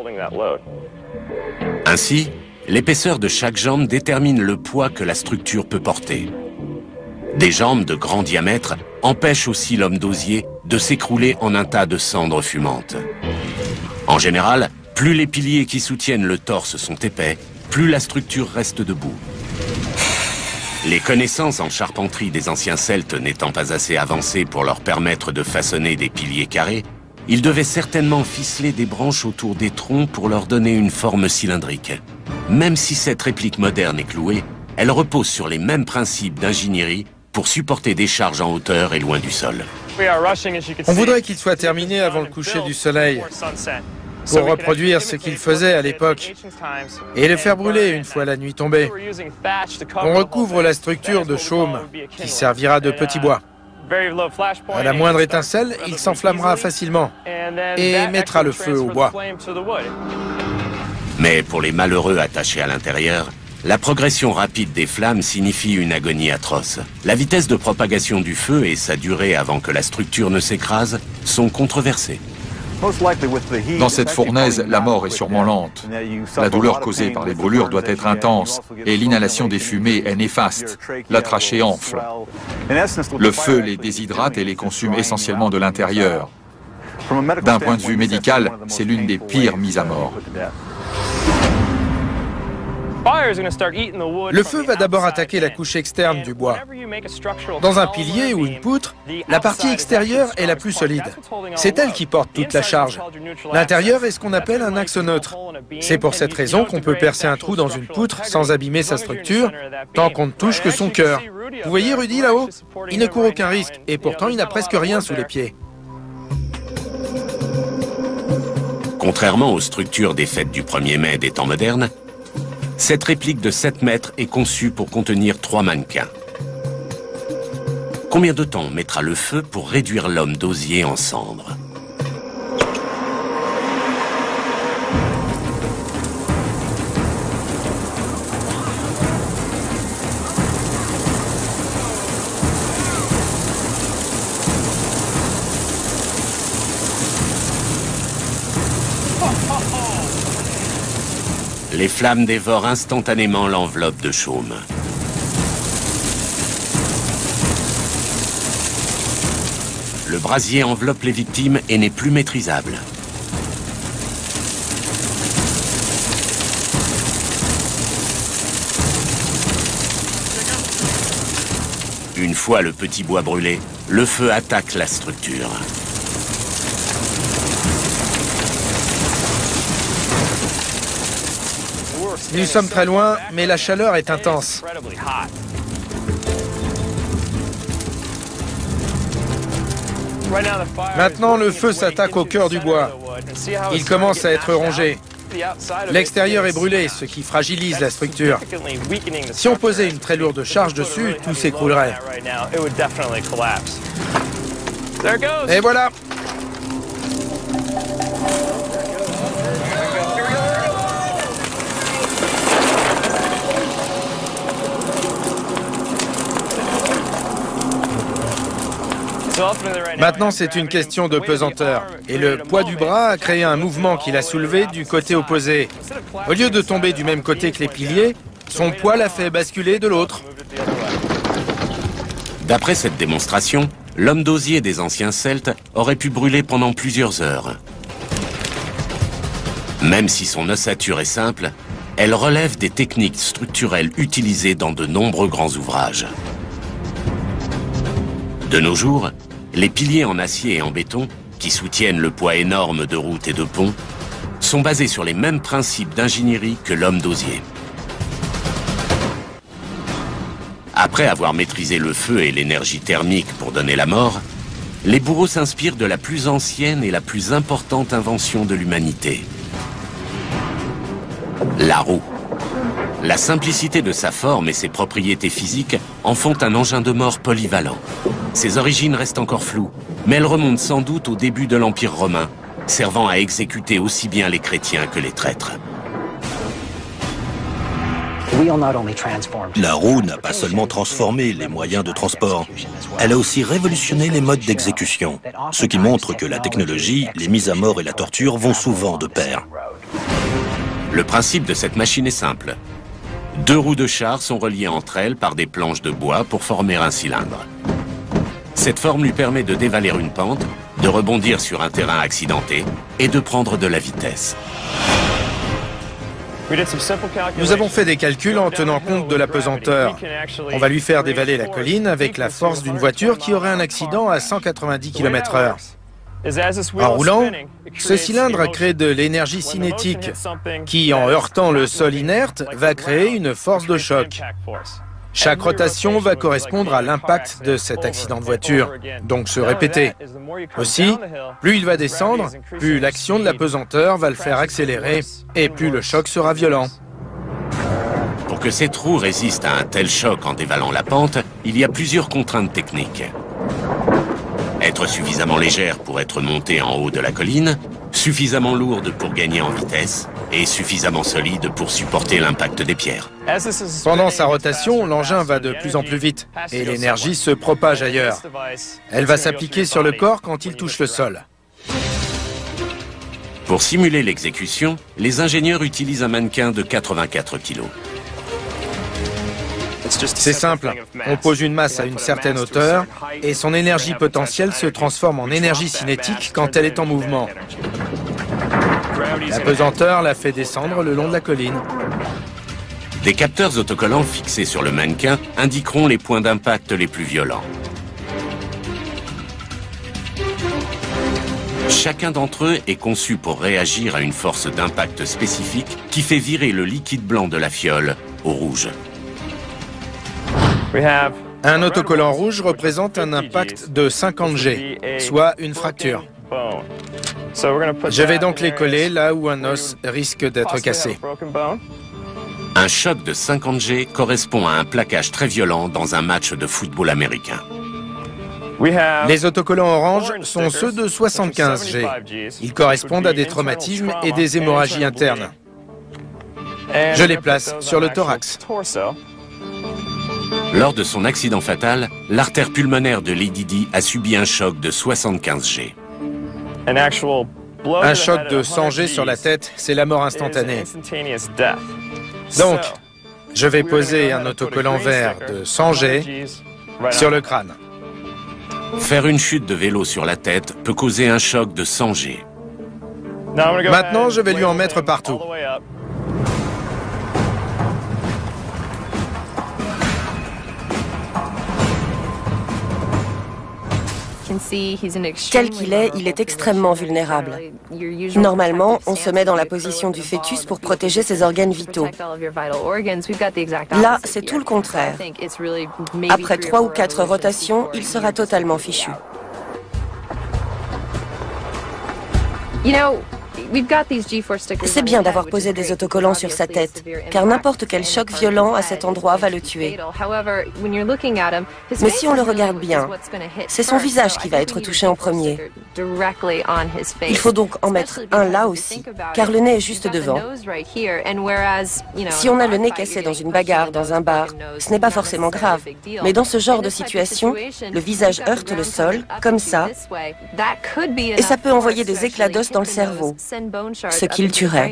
Ainsi, l'épaisseur de chaque jambe détermine le poids que la structure peut porter. Des jambes de grand diamètre empêchent aussi l'homme d'osier de s'écrouler en un tas de cendres fumantes. En général, plus les piliers qui soutiennent le torse sont épais, plus la structure reste debout. Les connaissances en charpenterie des anciens Celtes n'étant pas assez avancées pour leur permettre de façonner des piliers carrés, ils devaient certainement ficeler des branches autour des troncs pour leur donner une forme cylindrique. Même si cette réplique moderne est clouée, elle repose sur les mêmes principes d'ingénierie pour supporter des charges en hauteur et loin du sol. On voudrait qu'il soit terminé avant le coucher du soleil, pour reproduire ce qu'il faisait à l'époque, et le faire brûler une fois la nuit tombée. On recouvre la structure de chaume, qui servira de petit bois. À la moindre étincelle, il s'enflammera facilement, et mettra le feu au bois. Mais pour les malheureux attachés à l'intérieur, la progression rapide des flammes signifie une agonie atroce. La vitesse de propagation du feu et sa durée avant que la structure ne s'écrase sont controversées. Dans cette fournaise, la mort est sûrement lente. La douleur causée par les brûlures doit être intense et l'inhalation des fumées est néfaste. La trachée enfle. Le feu les déshydrate et les consume essentiellement de l'intérieur. D'un point de vue médical, c'est l'une des pires mises à mort. Le feu va d'abord attaquer la couche externe du bois. Dans un pilier ou une poutre, la partie extérieure est la plus solide. C'est elle qui porte toute la charge. L'intérieur est ce qu'on appelle un axe neutre. C'est pour cette raison qu'on peut percer un trou dans une poutre sans abîmer sa structure, tant qu'on ne touche que son cœur. Vous voyez Rudy là-haut? Il ne court aucun risque, et pourtant il n'a presque rien sous les pieds. Contrairement aux structures des fêtes du premier mai des temps modernes, cette réplique de sept mètres est conçue pour contenir trois mannequins. Combien de temps mettra le feu pour réduire l'homme d'osier en cendres? Les flammes dévorent instantanément l'enveloppe de chaume. Le brasier enveloppe les victimes et n'est plus maîtrisable. Une fois le petit bois brûlé, le feu attaque la structure. Nous sommes très loin, mais la chaleur est intense. Maintenant, le feu s'attaque au cœur du bois. Il commence à être rongé. L'extérieur est brûlé, ce qui fragilise la structure. Si on posait une très lourde charge dessus, tout s'écroulerait. Et voilà! Maintenant, c'est une question de pesanteur. Et le poids du bras a créé un mouvement qui l'a soulevé du côté opposé. Au lieu de tomber du même côté que les piliers, son poids l'a fait basculer de l'autre. D'après cette démonstration, l'homme d'osier des anciens Celtes aurait pu brûler pendant plusieurs heures. Même si son ossature est simple, elle relève des techniques structurelles utilisées dans de nombreux grands ouvrages. De nos jours, les piliers en acier et en béton, qui soutiennent le poids énorme de routes et de ponts, sont basés sur les mêmes principes d'ingénierie que l'homme d'osier. Après avoir maîtrisé le feu et l'énergie thermique pour donner la mort, les bourreaux s'inspirent de la plus ancienne et la plus importante invention de l'humanité. La roue. La simplicité de sa forme et ses propriétés physiques en font un engin de mort polyvalent. Ses origines restent encore floues, mais elles remontent sans doute au début de l'Empire romain, servant à exécuter aussi bien les chrétiens que les traîtres. La roue n'a pas seulement transformé les moyens de transport, elle a aussi révolutionné les modes d'exécution, ce qui montre que la technologie, les mises à mort et la torture vont souvent de pair. Le principe de cette machine est simple. Deux roues de char sont reliées entre elles par des planches de bois pour former un cylindre. Cette forme lui permet de dévaler une pente, de rebondir sur un terrain accidenté et de prendre de la vitesse. Nous avons fait des calculs en tenant compte de la pesanteur. On va lui faire dévaler la colline avec la force d'une voiture qui aurait un accident à cent quatre-vingt-dix kilomètres heure. En roulant, ce cylindre crée de l'énergie cinétique qui, en heurtant le sol inerte, va créer une force de choc. Chaque rotation va correspondre à l'impact de cet accident de voiture, donc se répéter. Aussi, plus il va descendre, plus l'action de la pesanteur va le faire accélérer et plus le choc sera violent. Pour que cette roue résiste à un tel choc en dévalant la pente, il y a plusieurs contraintes techniques. Être suffisamment légère pour être montée en haut de la colline, suffisamment lourde pour gagner en vitesse et suffisamment solide pour supporter l'impact des pierres. Pendant sa rotation, l'engin va de plus en plus vite et l'énergie se propage ailleurs. Elle va s'appliquer sur le corps quand il touche le sol. Pour simuler l'exécution, les ingénieurs utilisent un mannequin de quatre-vingt-quatre kilos. C'est simple, on pose une masse à une certaine hauteur et son énergie potentielle se transforme en énergie cinétique quand elle est en mouvement. La pesanteur la fait descendre le long de la colline. Des capteurs autocollants fixés sur le mannequin indiqueront les points d'impact les plus violents. Chacun d'entre eux est conçu pour réagir à une force d'impact spécifique qui fait virer le liquide blanc de la fiole au rouge. Un autocollant rouge représente un impact de cinquante G, soit une fracture. Je vais donc les coller là où un os risque d'être cassé. Un choc de cinquante G correspond à un plaquage très violent dans un match de football américain. Les autocollants orange sont ceux de soixante-quinze G. Ils correspondent à des traumatismes et des hémorragies internes. Je les place sur le thorax. Lors de son accident fatal, l'artère pulmonaire de Lady Di a subi un choc de soixante-quinze G. Un choc de cent G sur la tête, c'est la mort instantanée. Donc, je vais poser un autocollant vert de cent G sur le crâne. Faire une chute de vélo sur la tête peut causer un choc de cent G. Maintenant, je vais lui en mettre partout. Tel qu'il est, il est extrêmement vulnérable. Normalement, on se met dans la position du fœtus pour protéger ses organes vitaux. Là, c'est tout le contraire. Après trois ou quatre rotations, il sera totalement fichu. C'est bien d'avoir posé des autocollants sur sa tête, car n'importe quel choc violent à cet endroit va le tuer. Mais si on le regarde bien, c'est son visage qui va être touché en premier. Il faut donc en mettre un là aussi, car le nez est juste devant. Si on a le nez cassé dans une bagarre, dans un bar, ce n'est pas forcément grave. Mais dans ce genre de situation, le visage heurte le sol, comme ça, et ça peut envoyer des éclats d'os dans le cerveau, ce qui le tuerait.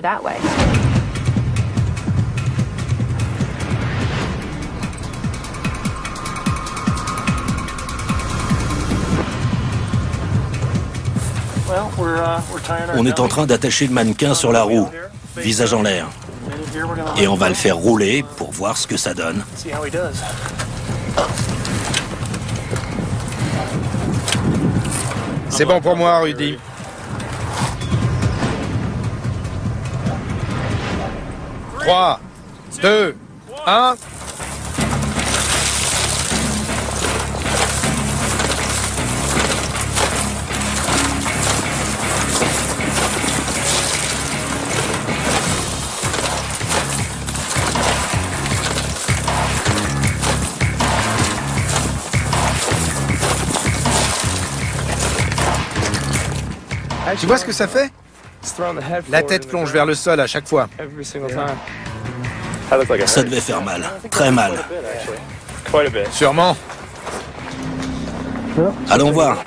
On est en train d'attacher le mannequin sur la roue, visage en l'air. Et on va le faire rouler pour voir ce que ça donne. C'est bon pour moi, Rudy. trois, deux, un... Tu vois ce que ça fait? La tête plonge vers le sol à chaque fois. Ça devait faire mal, très mal. Sûrement. Allons voir.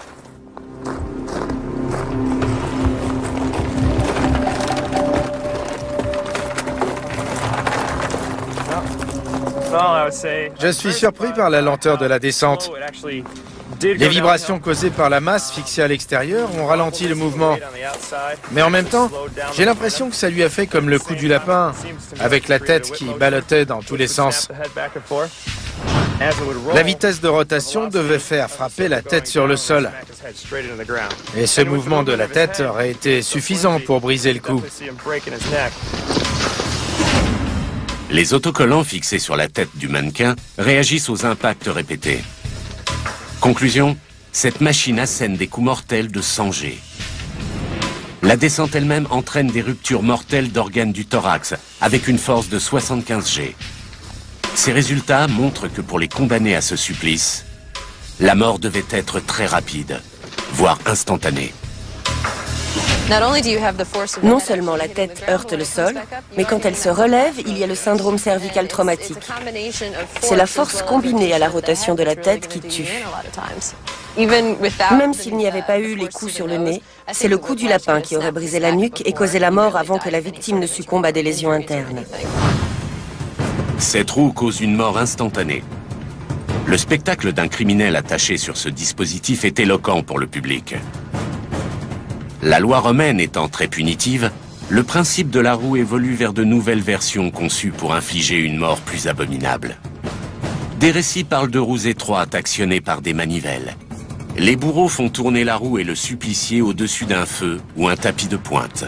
Je suis surpris par la lenteur de la descente. Les vibrations causées par la masse fixée à l'extérieur ont ralenti le mouvement. Mais en même temps, j'ai l'impression que ça lui a fait comme le coup du lapin, avec la tête qui ballottait dans tous les sens. La vitesse de rotation devait faire frapper la tête sur le sol. Et ce mouvement de la tête aurait été suffisant pour briser le cou. Les autocollants fixés sur la tête du mannequin réagissent aux impacts répétés. Conclusion, cette machine assène des coups mortels de cent G. La descente elle-même entraîne des ruptures mortelles d'organes du thorax, avec une force de soixante-quinze G. Ces résultats montrent que pour les condamnés à ce supplice, la mort devait être très rapide, voire instantanée. Non seulement la tête heurte le sol, mais quand elle se relève, il y a le syndrome cervical traumatique. C'est la force combinée à la rotation de la tête qui tue. Même s'il n'y avait pas eu les coups sur le nez, c'est le coup du lapin qui aurait brisé la nuque et causé la mort avant que la victime ne succombe à des lésions internes. Cette roue cause une mort instantanée. Le spectacle d'un criminel attaché sur ce dispositif est éloquent pour le public. La loi romaine étant très punitive, le principe de la roue évolue vers de nouvelles versions conçues pour infliger une mort plus abominable. Des récits parlent de roues étroites actionnées par des manivelles. Les bourreaux font tourner la roue et le supplicié au-dessus d'un feu ou un tapis de pointe.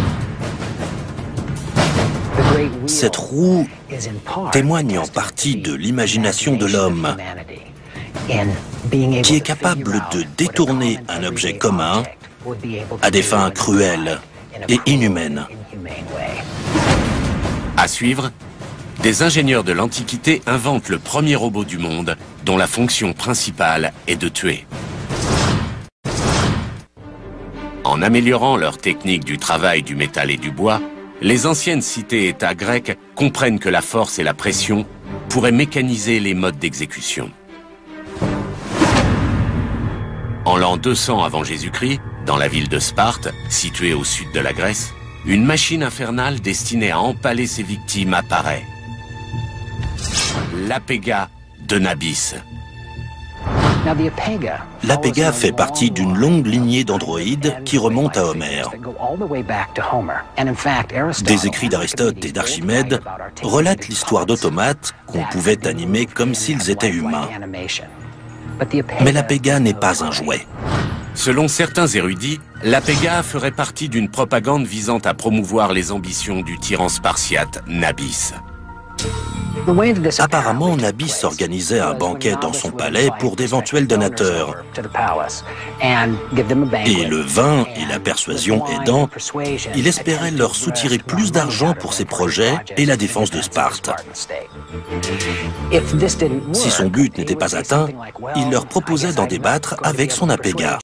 Cette roue témoigne en partie de l'imagination de l'homme, qui est capable de détourner un objet commun à des fins cruelles et inhumaines. À suivre, des ingénieurs de l'Antiquité inventent le premier robot du monde dont la fonction principale est de tuer. En améliorant leur technique du travail du métal et du bois, les anciennes cités-États grecques comprennent que la force et la pression pourraient mécaniser les modes d'exécution. En l'an deux cents avant Jésus-Christ, dans la ville de Sparte, située au sud de la Grèce, une machine infernale destinée à empaler ses victimes apparaît. L'Apéga de Nabis. L'Apéga fait partie d'une longue lignée d'androïdes qui remonte à Homère. Des écrits d'Aristote et d'Archimède relatent l'histoire d'automates qu'on pouvait animer comme s'ils étaient humains. Mais l'Apéga n'est pas un jouet. Selon certains érudits, l'Apéga ferait partie d'une propagande visant à promouvoir les ambitions du tyran spartiate Nabis. Apparemment, Nabis organisait un banquet dans son palais pour d'éventuels donateurs. Et le vin et la persuasion aidant, il espérait leur soutirer plus d'argent pour ses projets et la défense de Sparte. Si son but n'était pas atteint, il leur proposait d'en débattre avec son apéga.